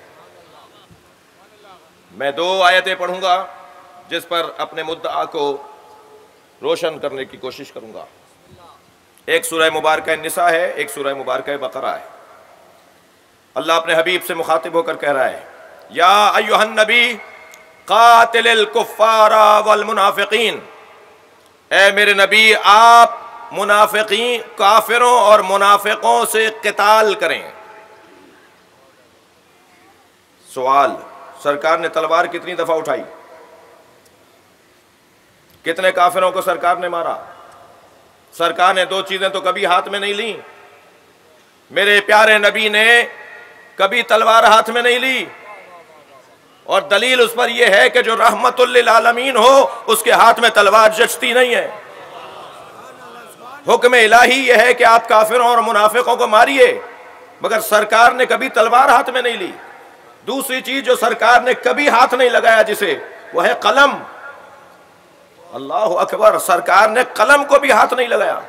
मैं 2 आयतें पढ़ूंगा जिस पर अपने मुद्दा को रोशन करने की कोशिश करूंगा। एक सूरह मुबारका निसा है, एक सूरह मुबारका बकरा है। अल्लाह अपने हबीब से मुखातिब होकर कह रहा है, या अय्युहन नबी कातिलिल कुफ्फारा वल मुनाफिकीन, ए मेरे नबी आप मुनाफिकीन, काफिरों और मुनाफिकों से क़िताल करें। सवाल, सरकार ने तलवार कितनी दफा उठाई? कितने काफिरों को सरकार ने मारा? सरकार ने 2 चीजें तो कभी हाथ में नहीं ली। मेरे प्यारे नबी ने कभी तलवार हाथ में नहीं ली, और दलील उस पर यह है कि जो रहमतुल लिल आलमीन हो उसके हाथ में तलवार जचती नहीं है। हुक्म इलाही यह है कि आप काफिरों और मुनाफिकों को मारिए, मगर सरकार ने कभी तलवार हाथ में नहीं ली। दूसरी चीज जो सरकार ने कभी हाथ नहीं लगाया जिसे, वह है कलम। अल्लाह अकबर, सरकार ने कलम को भी हाथ नहीं लगाया।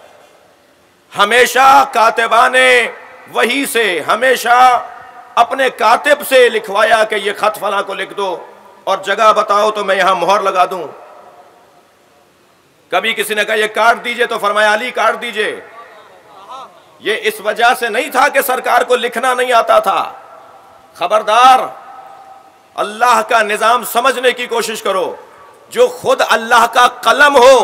हमेशा कातिबाने वही से, हमेशा अपने कातिब से लिखवाया कि ये खत फला को लिख दो और जगह बताओ तो मैं यहां मोहर लगा दूं। कभी किसी ने कहा ये काट दीजिए तो फरमाया अली काट दीजिए। ये इस वजह से नहीं था कि सरकार को लिखना नहीं आता था। खबरदार, अल्लाह का निजाम समझने की कोशिश करो। जो खुद अल्लाह का कलम हो,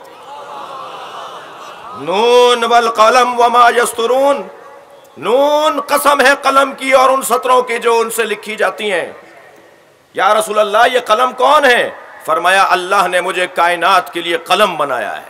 नून वल कलम वमा यस्तुरून, नून कसम है कलम की और उन सतरों की जो उनसे लिखी जाती हैं। या रसूल अल्लाह, ये कलम कौन है? फरमाया अल्लाह ने मुझे कायनात के लिए कलम बनाया है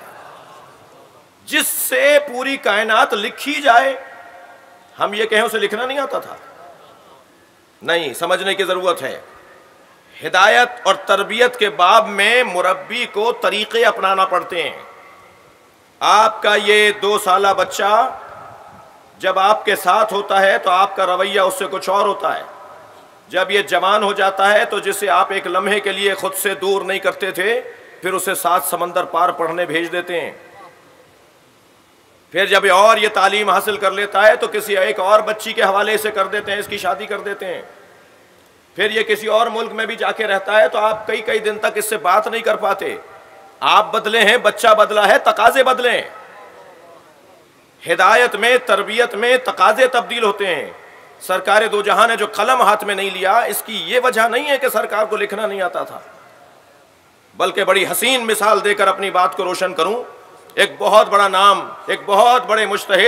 जिससे पूरी कायनात लिखी जाए। हम ये कहें उसे लिखना नहीं आता था? नहीं, समझने की जरूरत है। हिदायत और तरबियत के बाब में मुरब्बी को तरीके अपनाना पड़ते हैं। आपका ये 2 साला बच्चा जब आपके साथ होता है तो आपका रवैया उससे कुछ और होता है। जब ये जवान हो जाता है तो जिसे आप एक लम्हे के लिए खुद से दूर नहीं करते थे, फिर उसे 7 समंदर पार पढ़ने भेज देते हैं। फिर जब ये तालीम हासिल कर लेता है तो किसी एक और बच्ची के हवाले से कर देते हैं, इसकी शादी कर देते हैं। फिर ये किसी और मुल्क में भी जाके रहता है तो आप कई कई दिन तक इससे बात नहीं कर पाते। आप बदले हैं, बच्चा बदला है, तकाजे बदले हैं। हिदायत में, तरबियत में तकाजे तब्दील होते हैं। सरकार दो जहां ने जो कलम हाथ में नहीं लिया, इसकी ये वजह नहीं है कि सरकार को लिखना नहीं आता था, बल्कि बड़ी हसीन मिसाल देकर अपनी बात को रोशन करूं। एक बहुत बड़ा नाम, एक बहुत बड़े मुज्तहिद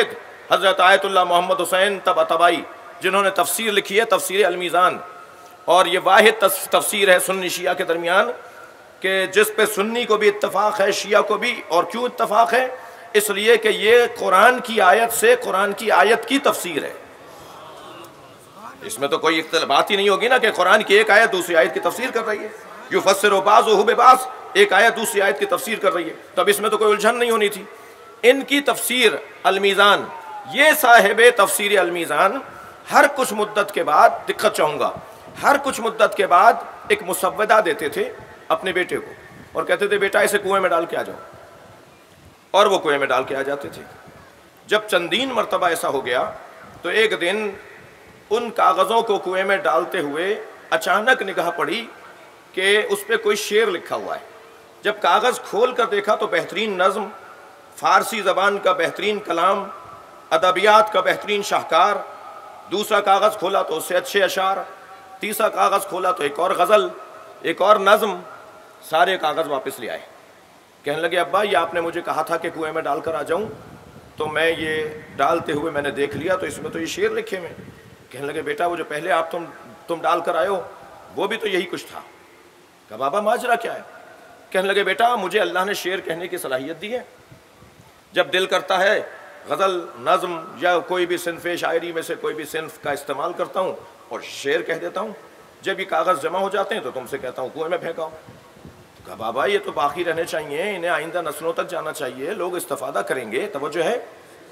हज़रत आयतुल्लाह मोहम्मद हुसैन तबाई जिन्होंने तफसीर लिखी है, तफसीर अल-मीज़ान, और ये वाहिद तफसीर है सुन्नी शिया के दरमियान कि जिस पे सुन्नी को भी इत्तफाक है, शिया को भी। और क्यों इत्तफाक है? इसलिए कि ये कुरान की आयत से कुरान की आयत की तफसीर है। इसमें तो कोई बात ही नहीं होगी ना कि कुरान की एक आयत दूसरी आयत की तफसीर कर रही है। युफस्सिरु बाज़ुहु बिबाज़, एक आयत दूसरी आयत की तफसीर कर रही है, तब इसमें तो कोई उलझन नहीं होनी थी। इनकी तफसीर अल-मीज़ान, ये साहिब तफसीर अल-मीज़ान हर कुछ मुद्दत के बाद, दिक्कत चाहूँगा, हर कुछ मुद्दत के बाद एक मुसव्वदा देते थे अपने बेटे को और कहते थे बेटा इसे कुएं में डाल के आ जाओ, और वो कुएं में डाल के आ जाते थे। जब चंदीन मरतबा ऐसा हो गया तो एक दिन उन कागज़ों को कुएं में डालते हुए अचानक निगाह पड़ी कि उस पर कोई शेर लिखा हुआ है। जब कागज़ खोल कर देखा तो बेहतरीन नज़्म, फ़ारसी ज़बान का बेहतरीन कलाम, अदबियात का बेहतरीन शाहकार। दूसरा कागज़ खोला तो उससे अच्छे अशार, तीसरा कागज़ खोला तो एक और गज़ल, एक और नज़्म। सारे कागज़ वापस ले आए। कहने लगे अब्बा ये आपने मुझे कहा था कि कुएं में डाल कर आ जाऊँ, तो मैं ये डालते हुए मैंने देख लिया तो इसमें तो ये शेर लिखे हुए। कहने लगे बेटा वो जो पहले आप तुम डाल कर आए हो वो भी तो यही कुछ था। कहा बाबा माजरा क्या है? कहने लगे बेटा मुझे अल्लाह ने शेर कहने की सलाहियत दी है। जब दिल करता है गज़ल, नज़्म या कोई भी सिन्फ़ शायरी में से कोई भी सिन्फ़ का इस्तेमाल करता हूँ और शेर कह देता हूँ। जब ये कागज़ जमा हो जाते हैं तो तुमसे कहता हूँ कुएं में फेंकाओ। कहा बाबा ये तो बाकी रहने चाहिए, इन्हें आइंदा नस्लों तक जाना चाहिए, लोग इस्तिफ़ादा करेंगे, तवज्जो है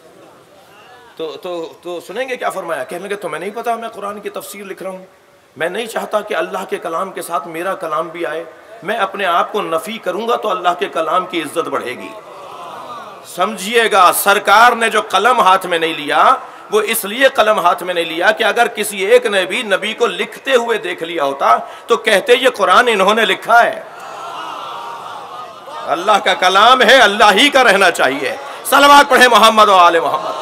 तो सुनेंगे क्या फरमाया। कहने लगे तुम्हें नहीं पता मैं कुरान की तफसीर लिख रहा हूँ, मैं नहीं चाहता कि अल्लाह के कलाम के साथ मेरा कलाम भी आए। मैं अपने आप को नफ़ी करूँगा तो अल्लाह के कलाम की इज्जत बढ़ेगी। समझिएगा, सरकार ने जो कलम हाथ में नहीं लिया वो इसलिए कलम हाथ में नहीं लिया कि अगर किसी एक ने भी नबी को लिखते हुए देख लिया होता तो कहते ये कुरान इन्होंने लिखा है। अल्लाह का कलाम है, अल्लाह ही का रहना चाहिए। सलवात पढ़े मोहम्मद और आले मोहम्मद।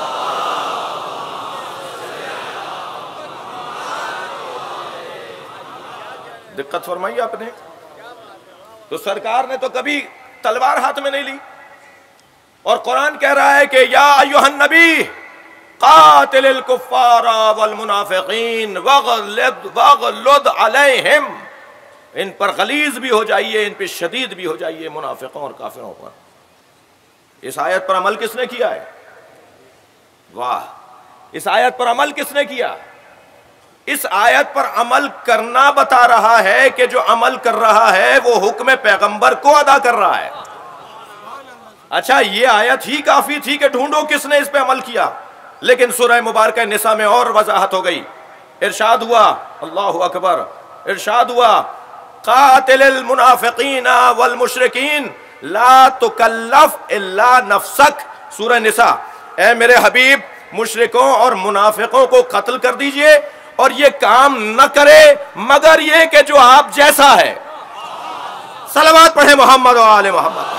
दिक्कत फरमाई आपने। तो सरकार ने तो कभी तलवार हाथ में नहीं ली, और कुरान कह रहा है कि या अय्युहन नबी कातिलिल कुफ्फारा वल मुनाफिकीन वग़लुद अलैहिम, इन पर गलीज भी हो जाइए, इन पर शदीद भी हो जाइए मुनाफिकों और काफिरों पर। इस आयत पर अमल किसने किया है? वाह, इस आयत पर अमल किसने किया? इस आयत पर अमल करना बता रहा है कि जो अमल कर रहा है वो हुक्म पैगंबर को अदा कर रहा है। अच्छा ये आयत ही काफी थी कि ढूंढो किसने इस पे अमल किया, लेकिन सूरह मुबारक निसा में और वजाहत हो गई। इरशाद हुआ, अल्लाहु अकबर, इरशाद हुआ कातिलिल मुनाफिकीन वल मुशरिकीन ला तुकल्लफ इल्ला नफ्सक। सूरह निसा, ए मेरे हबीब मुशरिकों और मुनाफिकों को कत्ल कर दीजिए और ये काम न करे मगर ये कि जो आप जैसा है। सलवात पढ़े मोहम्मद और आले मोहम्मद।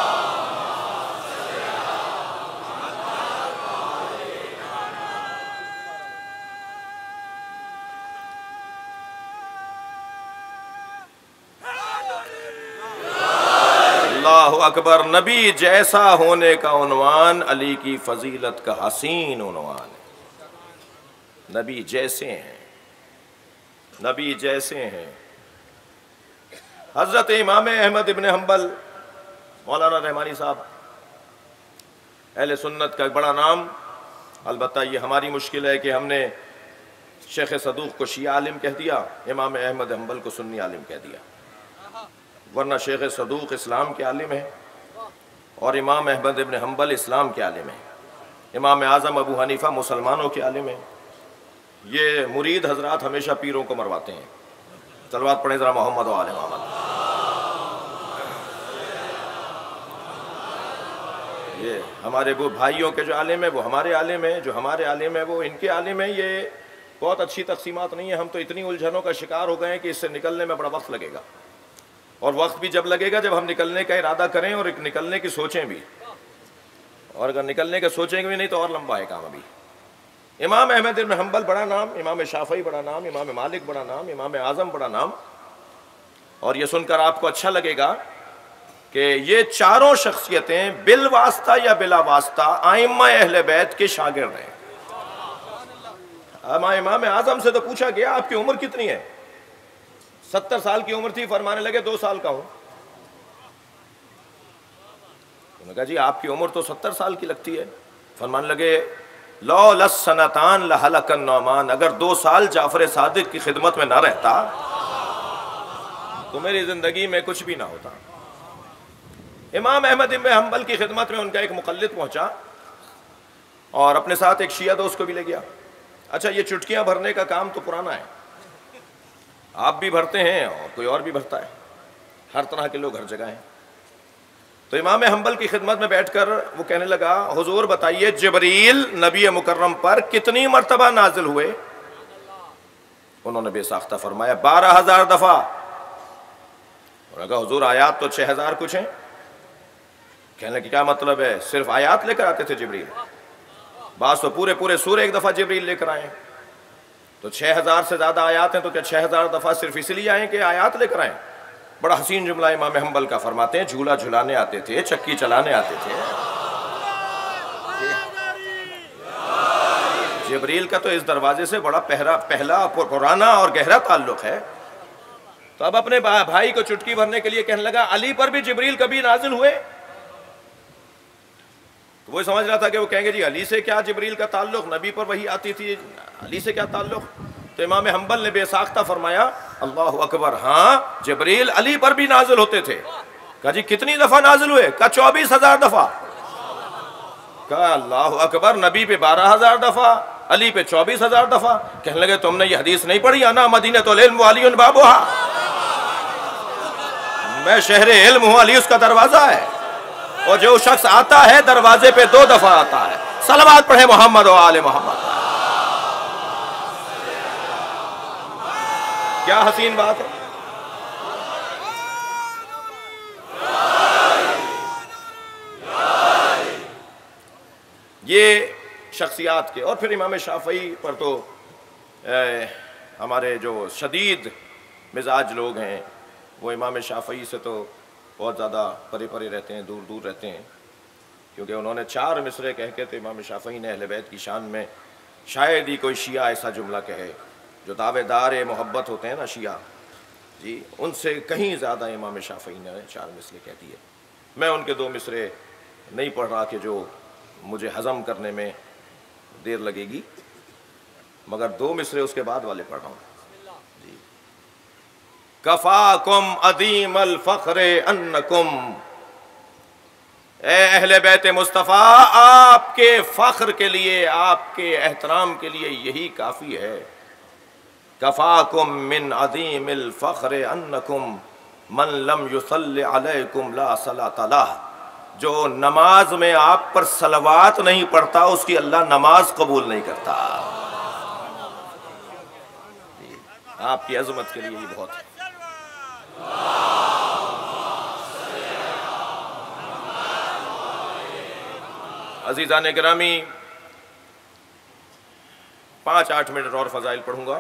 अल्लाहु अकबर। नबी जैसा होने का उन्वान अली की फजीलत का हसीन उन्वान है। नबी जैसे हैं, नबी जैसे हैं। हजरत इमाम अहमद इब्न हम्बल मौलाना रहमानी साहब, अहले सुन्नत का बड़ा नाम। अलबत्ता ये हमारी मुश्किल है कि हमने शेख सदूक को शिया आलिम कह दिया, इमाम अहमद हम्बल को सुन्नी आलिम कह दिया, वरना शेख सदूक इस्लाम के आलिम है और इमाम अहमद इब्न हम्बल इस्लाम के आलिम है। इमाम आज़म अबू हनीफा मुसलमानों के आलिम है। ये मुरीद हजरात हमेशा पीरों को मरवाते हैं। सलवात पढ़े जरा मोहम्मद और आले मोहम्मद। ये हमारे वो भाइयों के जो आलिम है वो हमारे आलिम है, जो हमारे आलिम है वो इनके आलिम है। ये बहुत अच्छी तकसीमात नहीं है। हम तो इतनी उलझनों का शिकार हो गए हैं कि इससे निकलने में बड़ा वक्त लगेगा, और वक्त भी जब लगेगा जब हम निकलने का इरादा करें और निकलने की सोचें भी, और अगर निकलने के सोचेंगे भी नहीं तो और लंबा है काम अभी। इमाम अहमद इब्न हम्बल बड़ा नाम, इमाम शाफई बड़ा नाम, इमाम मालिक बड़ा नाम, इमाम आज़म बड़ा नाम। और ये सुनकर आपको अच्छा लगेगा कि ये चारों शख्सियतें बिल वास्ता या बिला वास्ता आइम्मा अहले बैत के शागिर्द हैं। इमाम आजम से तो पूछा गया आपकी उम्र कितनी है? 70 साल की उम्र थी, फरमाने लगे 2 साल का हूं। उन्होंने कहा जी आपकी उम्र तो 70 साल की लगती है। फरमाने लगे लौ लसनतान लहलकन नौमान, अगर 2 साल जाफर सादिक की खिदमत में ना रहता तो मेरी जिंदगी में कुछ भी ना होता। इमाम अहमद इब्न हंबल की खिदमत में उनका एक मुक़ल्लिद पहुंचा और अपने साथ एक शिया दोस्त को भी ले गया। अच्छा, ये चुटकियां भरने का काम तो पुराना है, आप भी भरते हैं और कोई और भी भरता है, हर तरह के लोग हर जगह हैं। तो इमाम हंबल की खिदमत में बैठकर वो कहने लगा, हुजूर बताइए जिब्रील नबी मुकर्रम पर कितनी मर्तबा नाजिल हुए? उन्होंने बेसाख्ता फरमाया 12,000 दफा। उन्होंने कहा हुजूर आयात तो 6,000 कुछ हैं। कहने की क्या मतलब है, सिर्फ आयात लेकर आते थे जिब्रील? बात तो पूरे पूरे सूरे एक दफा जिब्रील लेकर आए, तो 6,000 से ज्यादा आयात हैं, तो क्या 6,000 दफा सिर्फ इसलिए आए कि आयात लेकर आए? बड़ा हसीन जुमला इमाम हंबल का फरमाते हैं, झूला झुलाने आते थे, चक्की चलाने आते थे। जिब्रील का तो इस दरवाजे से बड़ा पहला पुराना और गहरा ताल्लुक है। तो अब अपने भाई को चुटकी भरने के लिए कहने लगा अली पर भी जिब्रील कभी नाजिल हुए? तो वो समझ रहा था कि वो कहेंगे जी अली से क्या जिब्रील का ताल्लुक, नबी पर वही आती थी, अली से क्या ताल्लुक? तो इमाम हंबल ने बेसाख्ता फरमाया अल्लाह अकबर, हाँ जिब्रील अली पर भी नाजिल होते थे। कहा जी कितनी दफा नाजिल हुए? कहा 24,000 दफा। कहा अल्लाह अकबर, नबी पे 12,000 दफा, अली पे 24,000 दफा। कहने लगे तुमने ये हदीस नहीं पढ़ी, आना मदीनतुल इल्म व अली बाबुहा, मैं शहरे इल्म हूं, अली उसका दरवाजा है। और जो शख्स आता है दरवाजे पे 2 दफा आता है। सलावत पढ़े मोहम्मद और आले मोहम्मद। क्या हसीन बात है। ये शख्सियात के। और फिर इमाम शाफई पर तो हमारे जो शदीद मिजाज लोग हैं वो इमाम शाफई से तो बहुत ज़्यादा परे परे रहते हैं, दूर दूर रहते हैं, क्योंकि उन्होंने 4 मिसरे कह के तो इमाम शाफई ने अहले बैत की शान में शायद ही कोई शिया ऐसा जुमला कहे। जो दावेदार मोहब्बत होते हैं ना शिया जी, उनसे कहीं ज़्यादा इमाम शाफई ने 4 मिसरे कह दिए। मैं उनके 2 मिसरे नहीं पढ़ रहा कि जो मुझे हज़म करने में देर लगेगी, मगर 2 मिसरे उसके बाद वाले पढ़ रहा हूँ जी। कफ़ाकुम अदीम अल फ़ख्रे अन्नकुम, ए अहले बैत मुस्तफ़ा आपके फ़ख्र के लिए, आपके एहतराम के लिए यही काफ़ी है। कफ़ाकुम मिन अदीमिल फ़ख्रे अन्नकुम मन लम युसल्लि अलैकुम ला सलात लह, जो नमाज में आप पर सलवात नहीं पढ़ता उसकी अल्लाह नमाज कबूल नहीं करता। आपकी अजमत के लिए ये बहुत है। अजीज़ान गिरामी, 5-8 मिनट और फ़ज़ाइल पढ़ूंगा।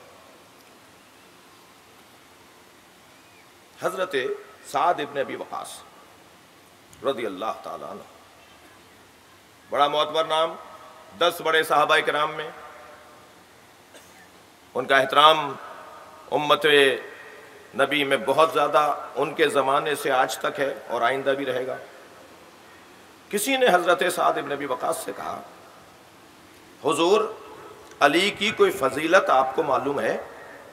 हज़रत साद इब्न अबी वक़ास रज़ी अल्लाह ताला अन्हु, बड़ा मोतबर नाम, 10 बड़े सहाबाए किराम में उनका एहतराम उम्मत नबी में बहुत ज़्यादा उनके ज़माने से आज तक है और आइंदा भी रहेगा। किसी ने हज़रत साद इब्न अबी वक़ास से कहा, हुजूर अली की कोई फजीलत आपको मालूम है?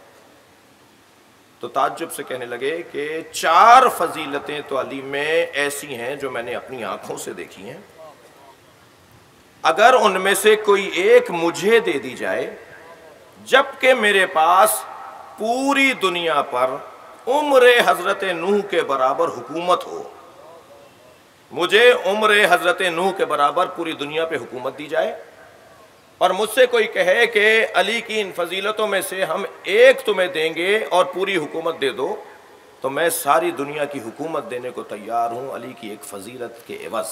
तो ताज्जुब से कहने लगे कि 4 फजीलतें तो अली में ऐसी हैं जो मैंने अपनी आंखों से देखी हैं, अगर उनमें से कोई एक मुझे दे दी जाए, जबकि मेरे पास पूरी दुनिया पर उम्र हजरत नूह के बराबर हुकूमत हो, मुझे उम्र हजरत नूह के बराबर पूरी दुनिया पे हुकूमत दी जाए और मुझसे कोई कहे कि अली की इन फजीलतों में से हम एक तुम्हें देंगे और पूरी हुकूमत दे दो, तो मैं सारी दुनिया की हुकूमत देने को तैयार हूं अली की एक फजीलत के एवज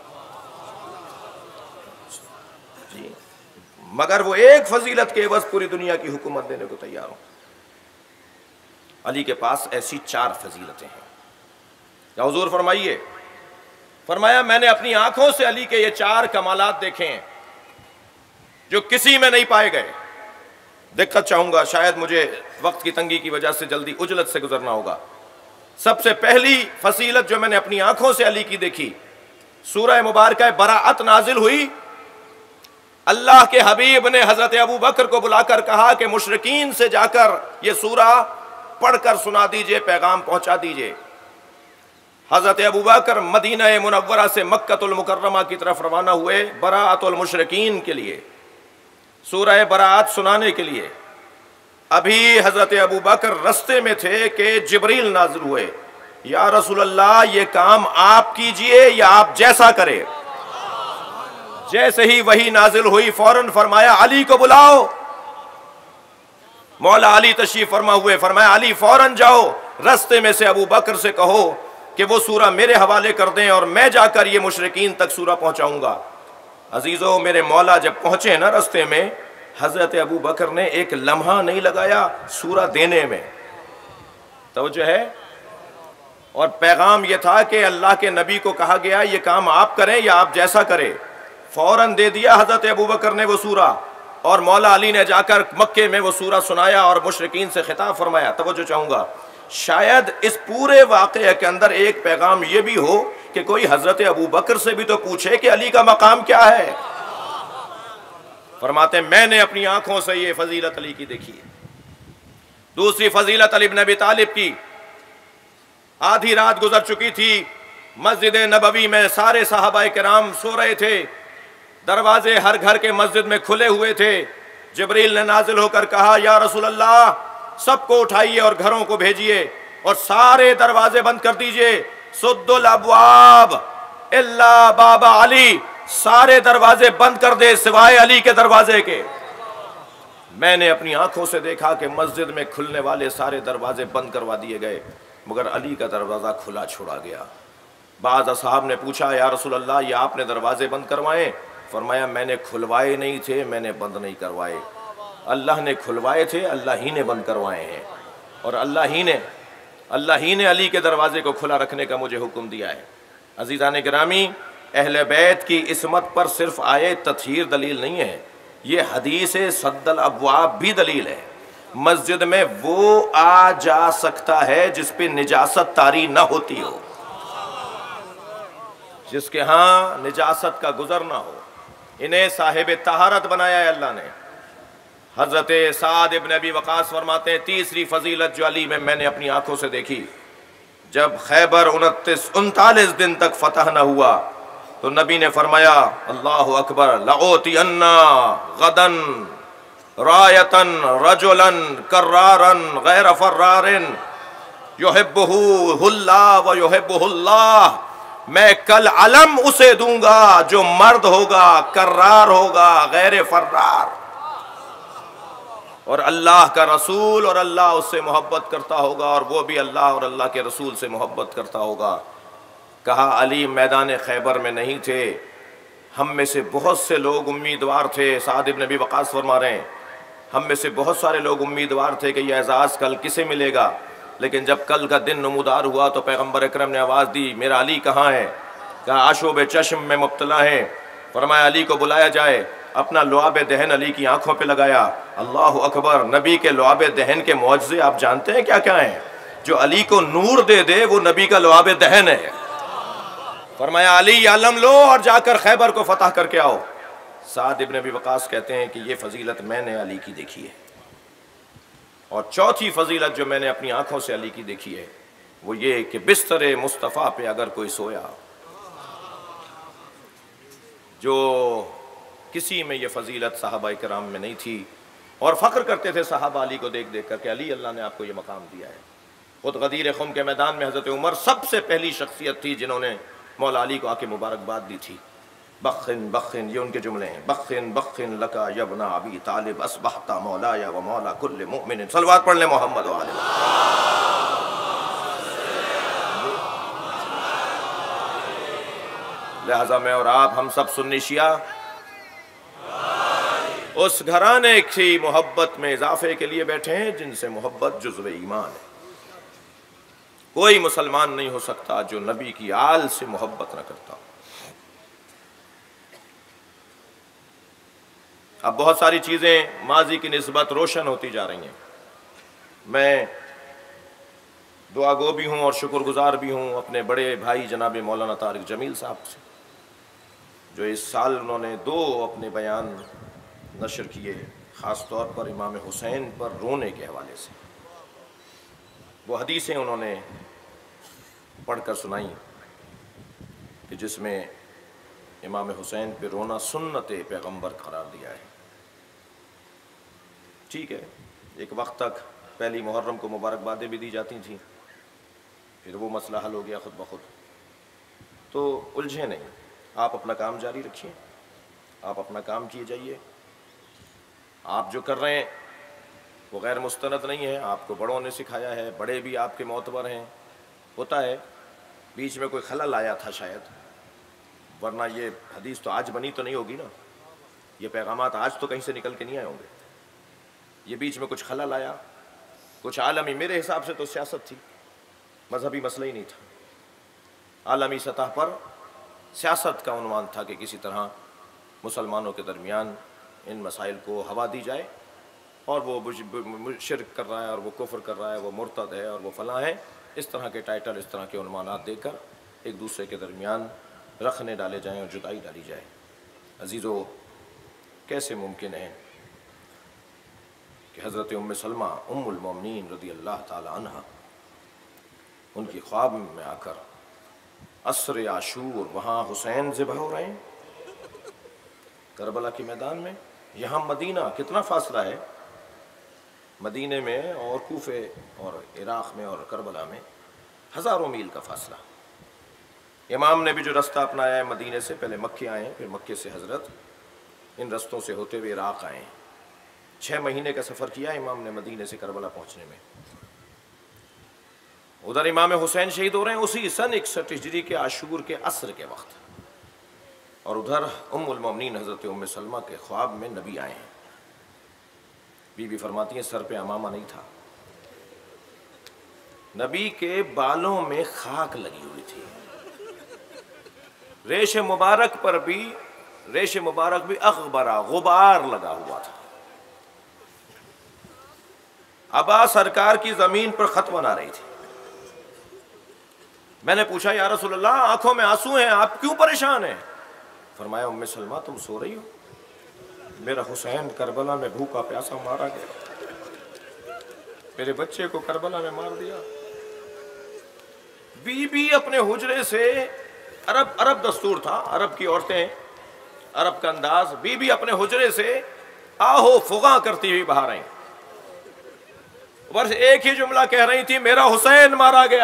जी, मगर वो एक फजीलत के एवज पूरी दुनिया की हुकूमत देने को तैयार हूं। अली के पास ऐसी 4 फजीलतें हैं। या हुजूर फरमाइए। फरमाया मैंने अपनी आंखों से अली के ये 4 कमालात देखे हैं जो किसी में नहीं पाए गए। दिक्कत चाहूंगा, शायद मुझे वक्त की तंगी की वजह से जल्दी उजलत से गुजरना होगा। सबसे पहली फसीलत जो मैंने अपनी आंखों से अली की देखी, सूरह मुबारक बराअत नाजिल हुई। अल्लाह के हबीब ने हजरत अबू बकर को बुलाकर कहा कि मुशरिकीन से जाकर यह सूरह पढ़कर सुना दीजिए, पैगाम पहुंचा दीजिए। हजरत अबू बकर मदीना मुनव्वरा से मक्कतुल मुकर्रमा की तरफ रवाना हुए बराअतुल मुशरिकीन के लिए, सूरह बराअत सुनाने के लिए। अभी हजरत अबू बकर रस्ते में थे कि जिब्रील नाज़िल हुए, या रसूल अल्लाह ये काम आप कीजिए या आप जैसा करें। जैसे ही वही नाजिल हुई फौरन फरमाया अली को बुलाओ। मौला अली तशरीफ फरमा हुए, फरमाया अली फौरन जाओ, रस्ते में से अबू बकर से कहो कि वो सूरा मेरे हवाले कर दें और मैं जाकर ये मुशरिकीन तक सूरा पहुंचाऊंगा। अजीजों, मेरे मौला जब पहुंचे ना रस्ते में, हजरत अबू बकर ने एक लम्हा नहीं लगाया सूरा देने में, तवज्जो है। और पैगाम यह था कि अल्लाह के नबी को कहा गया ये काम आप करें या आप जैसा करें। फौरन दे दिया हजरत अबू बकर ने वो सूरा, और मौला अली ने जाकर मक्के में वो सूरा सुनाया और मुशरिकीन से खिताब फरमाया। तवज्जो चाहूंगा, शायद इस पूरे वाक़े के अंदर एक पैगाम ये भी हो कि कोई हजरत अबू बकर से भी तो पूछे कि अली का मकाम क्या है। फरमाते मैंने अपनी आंखों से ये फजीलत अली की देखी है। दूसरी फजीलत अली इब्न अबी तालिब की, आधी रात गुजर चुकी थी, मस्जिद नबवी में सारे सहाबाए किराम सो रहे थे, दरवाजे हर घर के मस्जिद में खुले हुए थे। जिब्रील ने नाजिल होकर कहा या रसूल अल्लाह सबको उठाइए और घरों को भेजिए और सारे दरवाजे बंद कर दीजिए। सुद्दुल अब्वाब इल्ला बाबा अली, सारे दरवाजे बंद कर दे सिवाय अली के दरवाजे के। मैंने अपनी आंखों से देखा कि मस्जिद में खुलने वाले सारे दरवाजे बंद करवा दिए गए, मगर अली का दरवाजा खुला छोड़ा गया। बाज़ असहाब ने पूछा या रसूल अल्लाह ये आपने दरवाजे बंद करवाए? फरमाया मैंने खुलवाए नहीं थे, मैंने बंद नहीं करवाए, अल्लाह ने खुलवाए थे, अल्लाह ही ने बंद करवाए हैं, और अल्लाह ही ने अली के दरवाजे को खुला रखने का मुझे हुक्म दिया है। अजीज़ान गिरामी, अहले बैत की इस्मत पर सिर्फ आए तत्हीर दलील नहीं है, ये हदीस सद्दल अब्वाब भी दलील है। मस्जिद में वो आ जा सकता है जिस पे निजासत तारी ना होती हो, जिसके यहाँ निजासत का गुजर ना हो। इन्हें साहिब तहारत बनाया है अल्लाह ने। हजरत साद इब्न अबी वकास फरमाते हैं तीसरी फजीलत जो अली में मैंने अपनी आंखों से देखी, जब खैबर 39 दिन तक फतह न हुआ तो नबी ने फरमाया अल्लाहु अकबर लओतियन्ना गदन रायतन रजुलन कर्रारन गैर फर्रारिन युहिब्बुहु हुल्लाह व युहिब्बुहुल्लाह, मैं कल अलम उसे दूंगा जो मर्द होगा, कर्रार होगा, गैर फर्रार, और अल्लाह का रसूल और अल्लाह उससे मोहब्बत करता होगा और वो भी अल्लाह और अल्लाह के रसूल से मोहब्बत करता होगा। कहा अली मैदान खैबर में नहीं थे, हम में से बहुत से लोग उम्मीदवार थे। साद इब्न अबी वक़ास फरमा रहे हैं हम में से बहुत सारे लोग उम्मीदवार थे कि यह एजाज़ कल किसे मिलेगा, लेकिन जब कल का दिन नमूदार हुआ तो पैगम्बर अकरम ने आवाज़ दी मेरा अली कहाँ है? कहा आशोब चश्म में मुब्तला है। फरमाया अली को बुलाया जाए। अपना लुआब दहन अली की आंखों पे लगाया। अल्लाह अकबर, नबी के लुआब दहन के मौजज़े आप जानते हैं क्या क्या हैं? जो अली को नूर दे दे वो नबी का लुआब दहन है। फरमाया अली आलम लो और जाकर खैबर को फतह करके आओ। साद इब्न अबी वक़ास कहते हैं कि ये फजीलत मैंने अली की देखी है। और चौथी फजीलत जो मैंने अपनी आंखों से अली की देखी है वो ये कि बिस्तर मुस्तफ़ा पे अगर कोई सोया, जो किसी में ये फजीलत सहाबा किराम में नहीं थी, और फ़ख्र करते थे सहाबा अली को देख देख कर के अली अल्लाह ने आपको ये मकाम दिया है। खुद गदीर खुम के मैदान में हज़रत उमर सबसे पहली शख्सियत थी जिन्होंने मौला अली को आके मुबारकबाद दी थी। बख्खिन बख्खिन, ये उनके जुमले हैं, बख्खिन बख्खिन लका यबना अबी तालिब अस्बहता मौलाया व मौला कुल्ल मुमिन। सलवात पढ़ ले मोहम्मद व आले। लिहाजा मैं और आप हम सब सुन्नी शिया उस घराने की मोहब्बत में इजाफे के लिए बैठे हैं जिनसे मोहब्बत जुज़्व ईमान है। कोई मुसलमान नहीं हो सकता जो नबी की आल से मोहब्बत न करता। अब बहुत सारी चीज़ें माजी की निस्बत रोशन होती जा रही हैं। मैं दुआगो भी हूँ और शुक्रगुजार भी हूँ अपने बड़े भाई जनाब मौलाना तारिक जमील साहब से, जो इस साल उन्होंने 2 अपने बयान नशर किए, ख़ास तौर पर इमाम हुसैन पर रोने के हवाले से। वो हदीसें उन्होंने पढ़कर सुनाई कि जिसमें इमाम हुसैन पे रोना सुन्नत पैगंबर करार दिया है। ठीक है, एक वक्त तक पहली मुहर्रम को मुबारकबादें भी दी जाती थीं, फिर वो मसला हल हो गया खुद ब खुद। तो उलझे नहीं, आप अपना काम जारी रखिए, आप अपना काम किए जाइए। आप जो कर रहे हैं वो गैर मुस्तनद नहीं है, आपको बड़ों ने सिखाया है, बड़े भी आपके मोतबर हैं। होता है बीच में कोई खलल आया था शायद, वरना ये हदीस तो आज बनी तो नहीं होगी ना, ये पैगामात आज तो कहीं से निकल के नहीं आए होंगे। ये बीच में कुछ खलल आया, कुछ आलमी, मेरे हिसाब से तो सियासत थी, मजहबी मसला ही नहीं था। आलमी सतह पर सियासत का उन्वान था कि किसी तरह मुसलमानों के दरमियान इन मसाइल को हवा दी जाए, और वो शिरक कर रहा है और वो कुफ्र कर रहा है, वो मुर्तद है और वो फलां है, इस तरह के टाइटल, इस तरह के उन्वानात देकर एक दूसरे के दरमियान रखने डाले जाएं और जुदाई डाली जाए। अजीज़ों, कैसे मुमकिन है कि हज़रत उम्मे सलमा उम्मुल मोमिनीन रज़ी अल्लाह ताला अन्हा, उनकी ख्वाब में आकर असर आशूर, वहाँ हुसैन ज़िबह हो रहे हैं करबला के मैदान में। यहाँ मदीना कितना फासला है, मदीने में और कूफे और इराक़ में और करबला में हज़ारों मील का फासला। इमाम ने भी जो रास्ता अपनाया है मदीने से, पहले मक्के आए हैं, फिर मक्के से हज़रत इन रस्तों से होते हुए इराक़ आए हैं। 6 महीने का सफ़र किया इमाम ने मदीने से करबला पहुँचने में। उधर इमाम हुसैन शहीद हो रहे हैं उसी सन 61 हिजरी के आशूर के असर के वक्त, और उधर उम्मुल मोमिनीन हज़रत उम्मे सलमा के ख्वाब में नबी आए हैं। बीबी फरमाती हैं सर पे अमामा नहीं था, नबी के बालों में खाक लगी हुई थी, रेश मुबारक भी अखबरा, गुबार लगा हुआ था। अबा सरकार की जमीन पर खत बना रही थी। मैंने पूछा या रसूल अल्लाह, आंखों में आंसू हैं, आप क्यों परेशान हैं? फरमाया उम्मे सलमा तुम सो रही हो, मेरा हुसैन करबला में भूखा प्यासा मारा गया, मेरे बच्चे को करबला में मार दिया। बीबी अपने हुजरे से, अरब दस्तूर था, अरब की औरतें, अरब का अंदाज, बीबी अपने हुजरे से आहो फुगा करती हुई बाहर आई, बस एक ही जुमला कह रही थी, मेरा हुसैन मारा गया।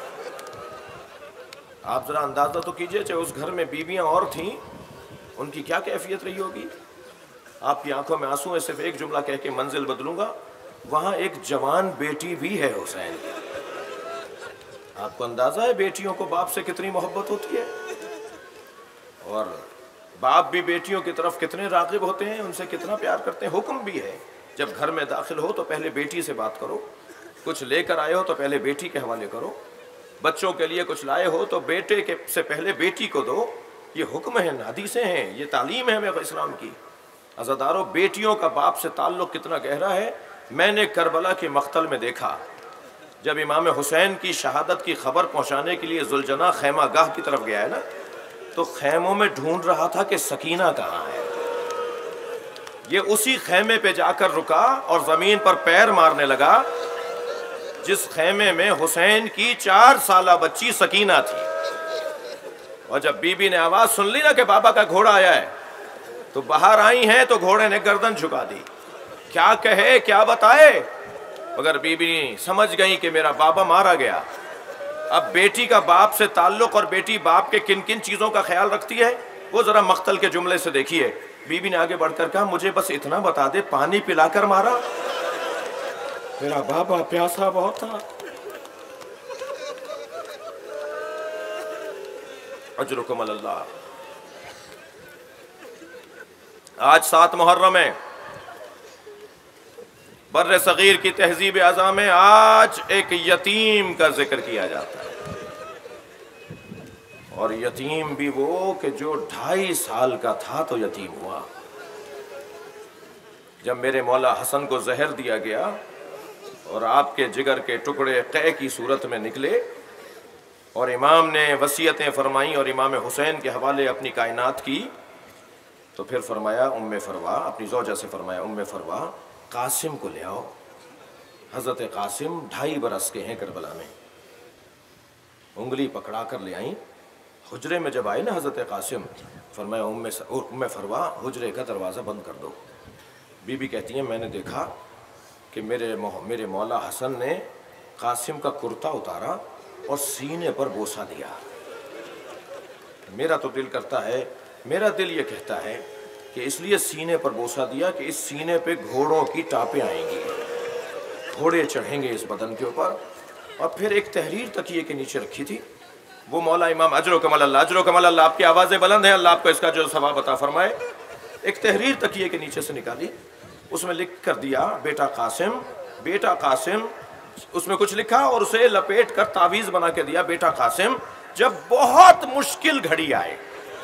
आप जरा अंदाजा तो कीजिए, चाहे उस घर में बीबियां और थीं, उनकी क्या कैफियत रही होगी। आपकी आंखों में आंसू है, सिर्फ एक जुमला कह के मंजिल बदलूंगा, वहां एक जवान बेटी भी है हुसैन की। आपको अंदाजा है बेटियों को बाप से कितनी मोहब्बत होती है, और बाप भी बेटियों की तरफ कितने राग़िब होते हैं, उनसे कितना प्यार करते हैं। हुक्म भी है, जब घर में दाखिल हो तो पहले बेटी से बात करो, कुछ लेकर आए हो तो पहले बेटी के हवाले करो, बच्चों के लिए कुछ लाए हो तो बेटे के से पहले बेटी को दो। ये हुक्म है, हदीसें हैं, ये तालीम है हमें इस्लाम की। अज़ादारों, बेटियों का बाप से ताल्लुक़ कितना गहरा है, मैंने करबला के मख्तल में देखा। जब इमाम हुसैन की शहादत की खबर पहुँचाने के लिए जुलजना खैमा गाह की तरफ गया है ना, तो खैमों में ढूंढ रहा था कि सकीना कहाँ है। ये उसी खैमे पे जाकर रुका और ज़मीन पर पैर मारने लगा जिस खैमे में हुसैन की 4 साला बच्ची सकीना थी। और जब बीबी ने आवाज़ सुन ली ना कि बाबा का घोड़ा आया है, तो बाहर आई हैं तो घोड़े ने गर्दन झुका दी। क्या कहे, क्या बताए, मगर बीबी समझ गई कि मेरा बाबा मारा गया। अब बेटी का बाप से ताल्लुक़ और बेटी बाप के किन किन चीज़ों का ख्याल रखती है, वो ज़रा मख्तल के जुमले से देखिए। बीबी ने आगे बढ़कर कहा, मुझे बस इतना बता दे, पानी पिलाकर मारा? मेरा बाबा प्यासा बहुत था। अजरुकुम अल्लाह। आज 7 मुहर्रम है, बर्र सगीर की तहजीब अज़ा में आज एक यतीम का जिक्र किया जाता है, और यतीम भी वो कि जो 2.5 साल का था तो यतीम हुआ। जब मेरे मौला हसन को जहर दिया गया और आपके जिगर के टुकड़े कै की सूरत में निकले और इमाम ने वसीयतें फरमाई और इमाम हुसैन के हवाले अपनी कायनात की, तो फिर फरमाया उम्मे फरवा, अपनी ज़ौजा से फरमाया उम्मे फरवा कासिम को ले आओ। हज़रत कासिम 2.5 बरस के हैं करबला में। उंगली पकड़ा कर ले आई। हुजरे में जब आए ना हज़रत कासिम, फरमाया उम्मे फरवा हुजरे का दरवाज़ा बंद कर दो। बीबी कहती हैं मैंने देखा कि मेरे मौला हसन ने कासिम का कुर्ता उतारा और सीने पर बोसा दिया। मेरा तो दिल करता है, मेरा दिल ये कहता है कि इसलिए सीने पर बोसा दिया कि इस सीने पे घोड़ों की टापें आएंगी, घोड़े चढ़ेंगे इस बदन के ऊपर। और फिर एक तहरीर तकिए के नीचे रखी थी, वो मौला इमाम अजरो कमल अल्लाह, आपकी आवाज़ें बुलंद हैं, अल्लाह आपको इसका जो सवाब अता फरमाए। एक तहरीर तकिए के नीचे से निकाली, उसमें लिख कर दिया बेटा कासिम, बेटा कासिम। उसमें कुछ लिखा और उसे लपेट कर तावीज़ बना के दिया, बेटा कासिम जब बहुत मुश्किल घड़ी आए,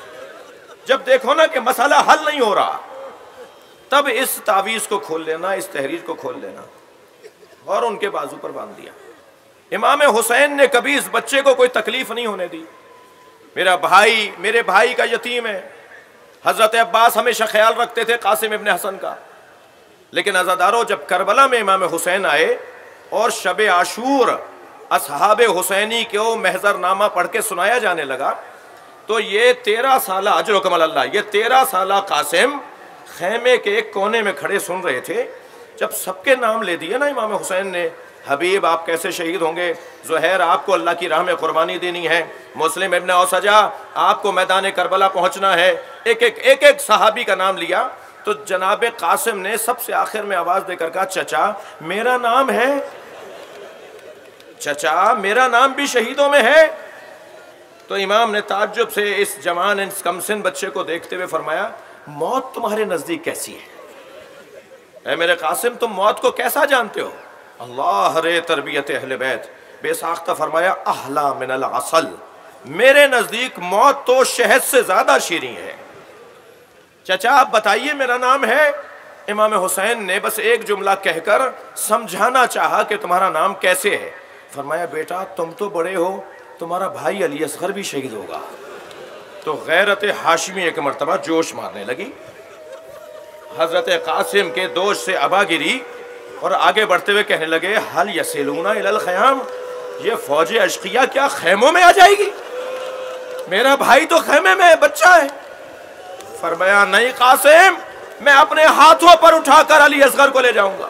जब देखो ना कि मसला हल नहीं हो रहा, तब इस तावीज़ को खोल लेना, इस तहरीर को खोल लेना। और उनके बाजू पर बांध दिया। इमाम हुसैन ने कभी इस बच्चे को कोई तकलीफ नहीं होने दी। मेरे भाई का यतीम है। हजरत अब्बास हमेशा ख्याल रखते थे कासिम इब्न हसन का। लेकिन अज़ादारों, जब करबला में इमाम हुसैन आए और शब आशूर असहाब हुसैनी को महजरनामा पढ़ के सुनाया जाने लगा, तो ये 13 साला अजर कमल अल्लाह, ये 13 साला कासिम खेमे के एक कोने में खड़े सुन रहे थे। जब सबके नाम ले दिए ना इमाम हुसैन ने, हबीब आप कैसे शहीद होंगे, ज़ुहैर आपको अल्लाह की राह में कुर्बानी देनी है, मुस्लिम इब्न औसजा आपको मैदान करबला पहुंचना है, एक सहाबी का नाम लिया। तो जनाब कासिम ने सबसे आखिर में आवाज़ देकर कहा, चचा मेरा नाम है, चचा मेरा नाम भी शहीदों में है। तो इमाम ने ताज्जुब से इस जवान इस कमसिन बच्चे को देखते हुए फरमाया, मौत तुम्हारे नज़दीक कैसी है? ऐ मेरे कासिम, तुम मौत को कैसा जानते हो? अल्लाह रे तरबियत अहले बैत, बेसाख्ता फरमाया अहला मिनल असल, मेरे नज़दीक मौत तो शहद से ज़्यादा शीरीं है। चचा आप बताइए मेरा नाम है। इमाम हुसैन ने बस एक जुमला कहकर समझाना चाहा कि तुम्हारा नाम कैसे है। फरमाया बेटा तुम तो बड़े हो, तुम्हारा भाई अली असगर भी शहीद होगा। तो गैरत हाशिमी एक मरतबा जोश मारने लगी। हजरत कासिम के दोष से अबा गिरी और आगे बढ़ते हुए कहने लगे, हल यसिलूना इलल ख़याम, ये फौज अशकिया क्या खैमों में आ जाएगी? मेरा भाई तो खैमे में है, बच्चा है। फरमाया नहीं कासिम, मैं अपने हाथों पर उठाकर अली असगर को ले जाऊंगा।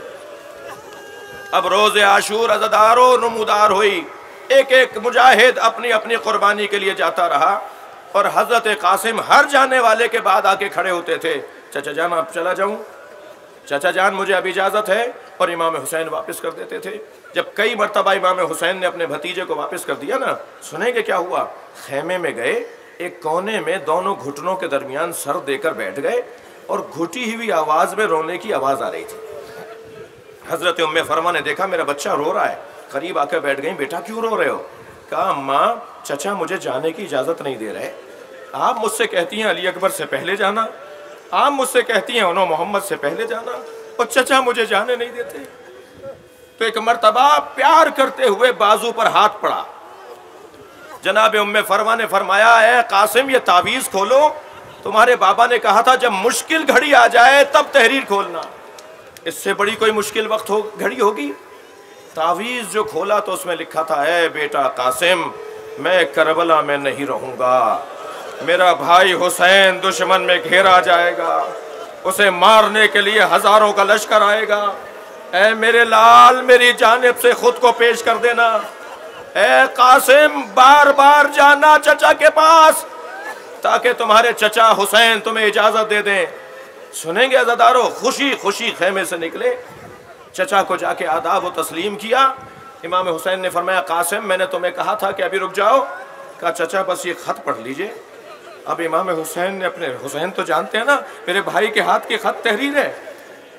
अब रोज़े आशूर अज़ादारों नमूदार हुई, एक एक मुजाहिद अपनी अपनी कुर्बानी के लिए जाता रहा और हजरत कासिम हर जाने वाले के बाद आके खड़े होते थे, चाचा जान आप चला जाऊं, चाचा जान मुझे अब इजाज़त है, और इमाम हुसैन वापस कर देते थे। जब कई मरतबा इमाम हुसैन ने अपने भतीजे को वापस कर दिया ना, सुनेंगे क्या हुआ? खेमे में गए, एक कोने में दोनों घुटनों के दरमियान सर देकर बैठ गए और घुटी हुई आवाज़ में रोने की आवाज़ आ रही थी। हज़रत उम्मे फरमा ने देखा मेरा बच्चा रो रहा है, करीब आकर बैठ गई, बेटा क्यों रो रहे हो? कहा अम्मा चचा मुझे जाने की इजाज़त नहीं दे रहे, आप मुझसे कहती हैं अली अकबर से पहले जाना, आप मुझसे कहती हैं उन्होंने मोहम्मद से पहले जाना, और चचा मुझे जाने नहीं देते। तो एक मर्तबा प्यार करते हुए बाजू पर हाथ पड़ा। जनाब उम्मे फरमा ने फरमाया, है कासिम ये तावीज़ खोलो, तुम्हारे बाबा ने कहा था जब मुश्किल घड़ी आ जाए तब तहरीर खोलना, इससे बड़ी कोई मुश्किल वक्त घड़ी होगी? तावीज़ जो खोला तो उसमें लिखा था, है बेटा कासिम मैं करबला में नहीं रहूँगा, मेरा भाई हुसैन दुश्मन में घेरा जाएगा, उसे मारने के लिए हज़ारों का लश्कर आएगा, ऐ मेरे लाल मेरी जानिब से खुद को पेश कर देना, ऐ कासिम बार बार जाना चचा के पास ताकि तुम्हारे चचा हुसैन तुम्हें इजाज़त दे दें। सुनेंगे अज़ादारों, खुशी खुशी खेमे से निकले, चचा को जाके आदाब व तस्लीम किया। इमाम हुसैन ने फरमाया, कासिम मैंने तुम्हें कहा था कि अभी रुक जाओ। कहा चचा बस ये ख़त पढ़ लीजिए। अब इमाम हुसैन ने अपने, हुसैन तो जानते हैं ना मेरे भाई के हाथ की ख़त तहरीर है,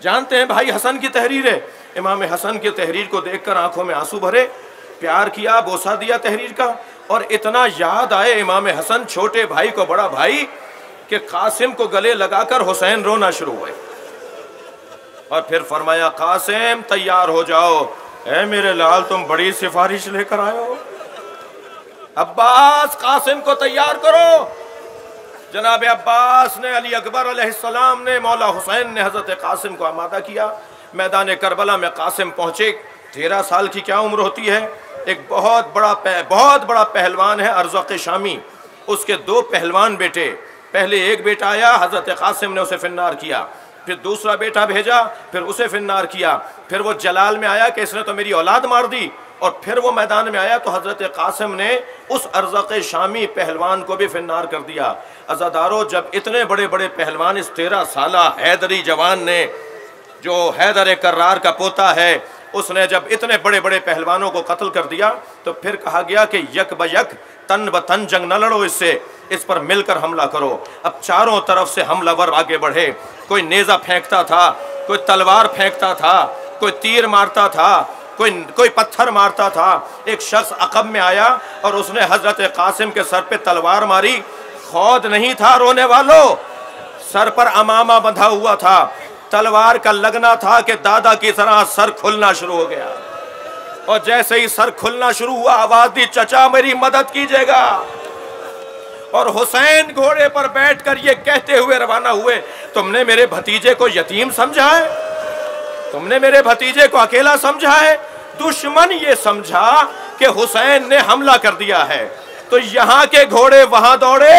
जानते हैं भाई हसन की तहरीर है। इमाम हसन की तहरीर को देखकर आंखों में आंसू भरे, प्यार किया, बोसा दिया तहरीर का। और इतना याद आए इमाम हसन छोटे भाई को बड़ा भाई कि कासिम को गले लगाकर हुसैन रोना शुरू हुए। और फिर फरमाया कासिम तैयार हो जाओ, ऐ मेरे लाल तुम बड़ी सिफारिश लेकर आए हो। अब्बास कासिम को तैयार करो। जनाब अब्बास ने, अली अकबर अलैहिस्सलाम ने, मौला हुसैन ने हजरत कासिम को आमादा किया। मैदान करबला में कासिम पहुंचे। 13 साल की क्या उम्र होती है। एक बहुत बड़ा पहलवान है अर्ज़क़ शामी, उसके 2 पहलवान बेटे। पहले एक बेटा आया, हजरत कासिम ने उसे फिन्नार किया, फिर दूसरा बेटा भेजा, फिर उसे फिन्नार किया, फिर वो जलाल में आया कि इसने तो मेरी औलाद मार दी, और फिर वो मैदान में आया तो हजरत कासिम ने उस अर्ज़क़ शामी पहलवान को भी फिन्नार कर दिया। अज़ादारों, जब इतने बड़े बड़े पहलवान, इस 13 साला हैदरी जवान ने, जो हैदर कर्रार का पोता है, उसने जब इतने बड़े बड़े पहलवानों को कत्ल कर दिया तो फिर कहा गया कि यक ब यक तन ब तन जंग न लड़ो, इससे इस पर मिलकर हमला करो। अब चारों तरफ से हमलावर आगे बढ़े। कोई नेज़ा फेंकता था, कोई तलवार फेंकता था, कोई तीर मारता था, कोई पत्थर मारता था। एक शख्स अक़ब में आया और उसने हजरत कासिम के सर पे तलवार मारी। खौद नहीं था रोने वालों, सर पर अमामा बंधा हुआ था। तलवार का लगना था कि दादा की तरह सर खुलना शुरू हो गया। और जैसे ही सर खुलना शुरू हुआ आवाज दी, चचा मेरी मदद कीजिएगा। और हुसैन घोड़े पर बैठकर ये कहते हुए रवाना हुए, तुमने मेरे भतीजे को यतीम समझा है, तुमने मेरे भतीजे को अकेला समझा है। दुश्मन ये समझा कि हुसैन ने हमला कर दिया है, तो यहां के घोड़े वहां दौड़े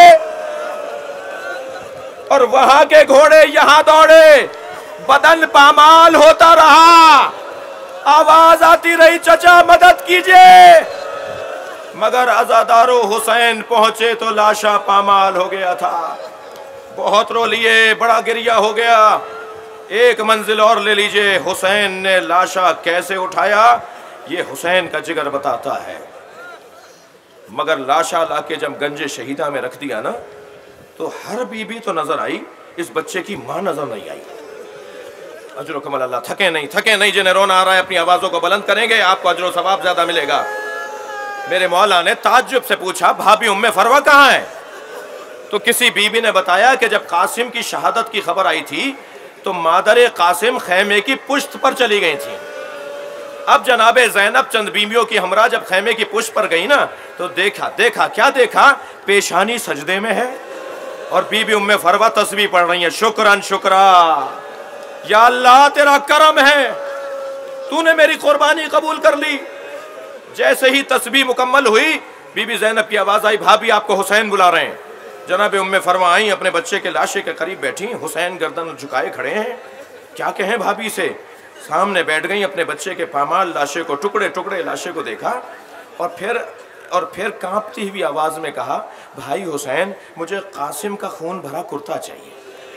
और वहां के घोड़े यहां दौड़े। बदन पामाल होता रहा, आवाज आती रही चचा मदद कीजिए। मगर अज़ादारों हुसैन पहुंचे तो लाशा पामाल हो गया था। बहुत रो लिए, बड़ा गिरिया हो गया। एक मंजिल और ले लीजिए, हुसैन ने लाशा कैसे उठाया ये हुसैन का जिगर बताता है। मगर लाशा लाके जब गंजे शहीदा में रख दिया ना, तो हर बीबी तो नजर आई, इस बच्चे की मां नजर नहीं आई। अजर कमल अल्लाह, थके नहीं, जिन्हें रोना आ रहा है अपनी आवाजों को बुलंद करेंगे, आपको अजर सवाब ज्यादा मिलेगा। मेरे मौला ने ताज्जुब से पूछा, भाभी उम्मे फरवा कहाँ है? तो किसी बीबी ने बताया कि जब कासिम की शहादत की खबर आई थी तो मादर कासिम खैमे की पुश्त पर चली गई थी। अब जनाबे ज़ैनब चंद बीवियों की हमरा जब खैमे की पुश्त पर गई ना, तो देखा क्या देखा, पेशानी सजदे में है और बीबी उम्मे फरवा तस्बीह पढ़ रही है, शुक्रन शुक्रा, या अल्लाह तेरा करम है, तूने मेरी कुर्बानी कबूल कर ली। जैसे ही तस्बीह मुकम्मल हुई, बीबी ज़ैनब की आवाज़ आई, भाभी आपको हुसैन बुला रहे हैं। जनाब उम्मे फरमा आई, अपने बच्चे के लाशे के करीब बैठी, हुसैन गर्दन झुकाए खड़े हैं। क्या कहें भाभी से? सामने बैठ गई, अपने बच्चे के पामाल लाशे को, टुकड़े टुकड़े लाशे को देखा और फिर कांपती हुई आवाज़ में कहा, भाई हुसैन मुझे कासिम का खून भरा कुर्ता चाहिए।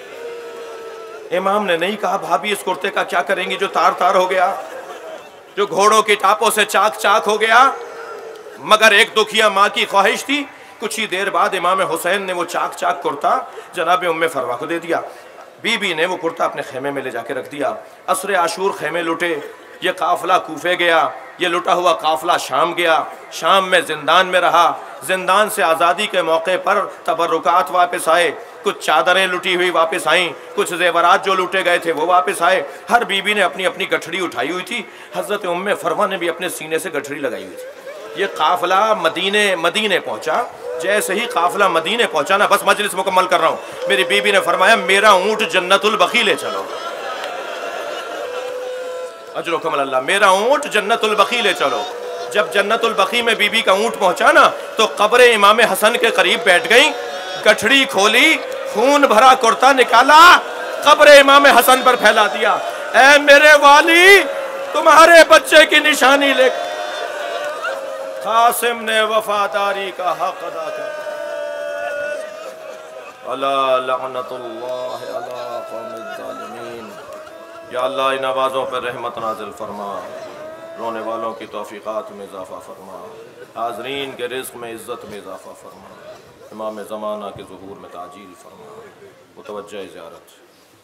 इमाम ने नहीं कहा, भाभी इस कुर्ते का क्या करेंगी जो तार तार हो गया, जो घोड़ों की टापों से चाक चाक हो गया। मगर एक दुखिया माँ की ख्वाहिश थी। कुछ ही देर बाद इमाम हुसैन ने वो चाक चाक कुर्ता जनाब उम्मे फरवा को दे दिया। बीबी ने वो कुर्ता अपने खेमे में ले जाके रख दिया। असर आशूर खेमे लुटे, ये काफिला कूफे गया, ये लुटा हुआ काफिला शाम गया, शाम में जिंदान में रहा। जिंदान से आज़ादी के मौके पर तबर्रुकात वापस आए, कुछ चादरें लुटी हुई वापस आईं, कुछ जेवरात जो लूटे गए थे वो वापस आए। हर बीबी ने अपनी अपनी गठड़ी उठाई हुई थी। हज़रत उम्मे फरवा ने भी अपने सीने से गठड़ी लगाई हुई थी। ये काफिला मदीने पहुंचा। जैसे ही काफिला मदीने पहुंचा ना, बस मजलिस मुकम्मल कर रहा हूँ, मेरी बीबी ने फरमाया, मेरा ऊंट जन्नतुल बकी ले चलो। अजरो कमल अल्लाह, मेरा ऊंट जन्नतुल बकी ले चलो। जब जन्नतुल बकी में बीबी का ऊंट पहुंचा ना, तो कब्र इमाम हसन के करीब बैठ गई, गठड़ी खोली, खून भरा कुर्ता निकाला, कब्र इमाम हसन पर फैला दिया। ऐ मेरे वाली, तुम्हारे बच्चे की निशानी ले। कासिम ने वफादारी का हक अदा कर। अला लअनतुल्लाह अला कौमिज़ ज़ालिमीन। या अल्लाह इन आवाज़ों पर रहमत नाज़िल फरमा, रोने वालों की तौफ़ीक़ात में इज़ाफ़ा फरमा, हाज़रीन के रिज़्क़ में इज़्ज़त में इज़ाफ़ा फरमा, इमाम ज़माना के ज़ुहूर में ताजील फरमा। मुतवज्जह ज़ियारत।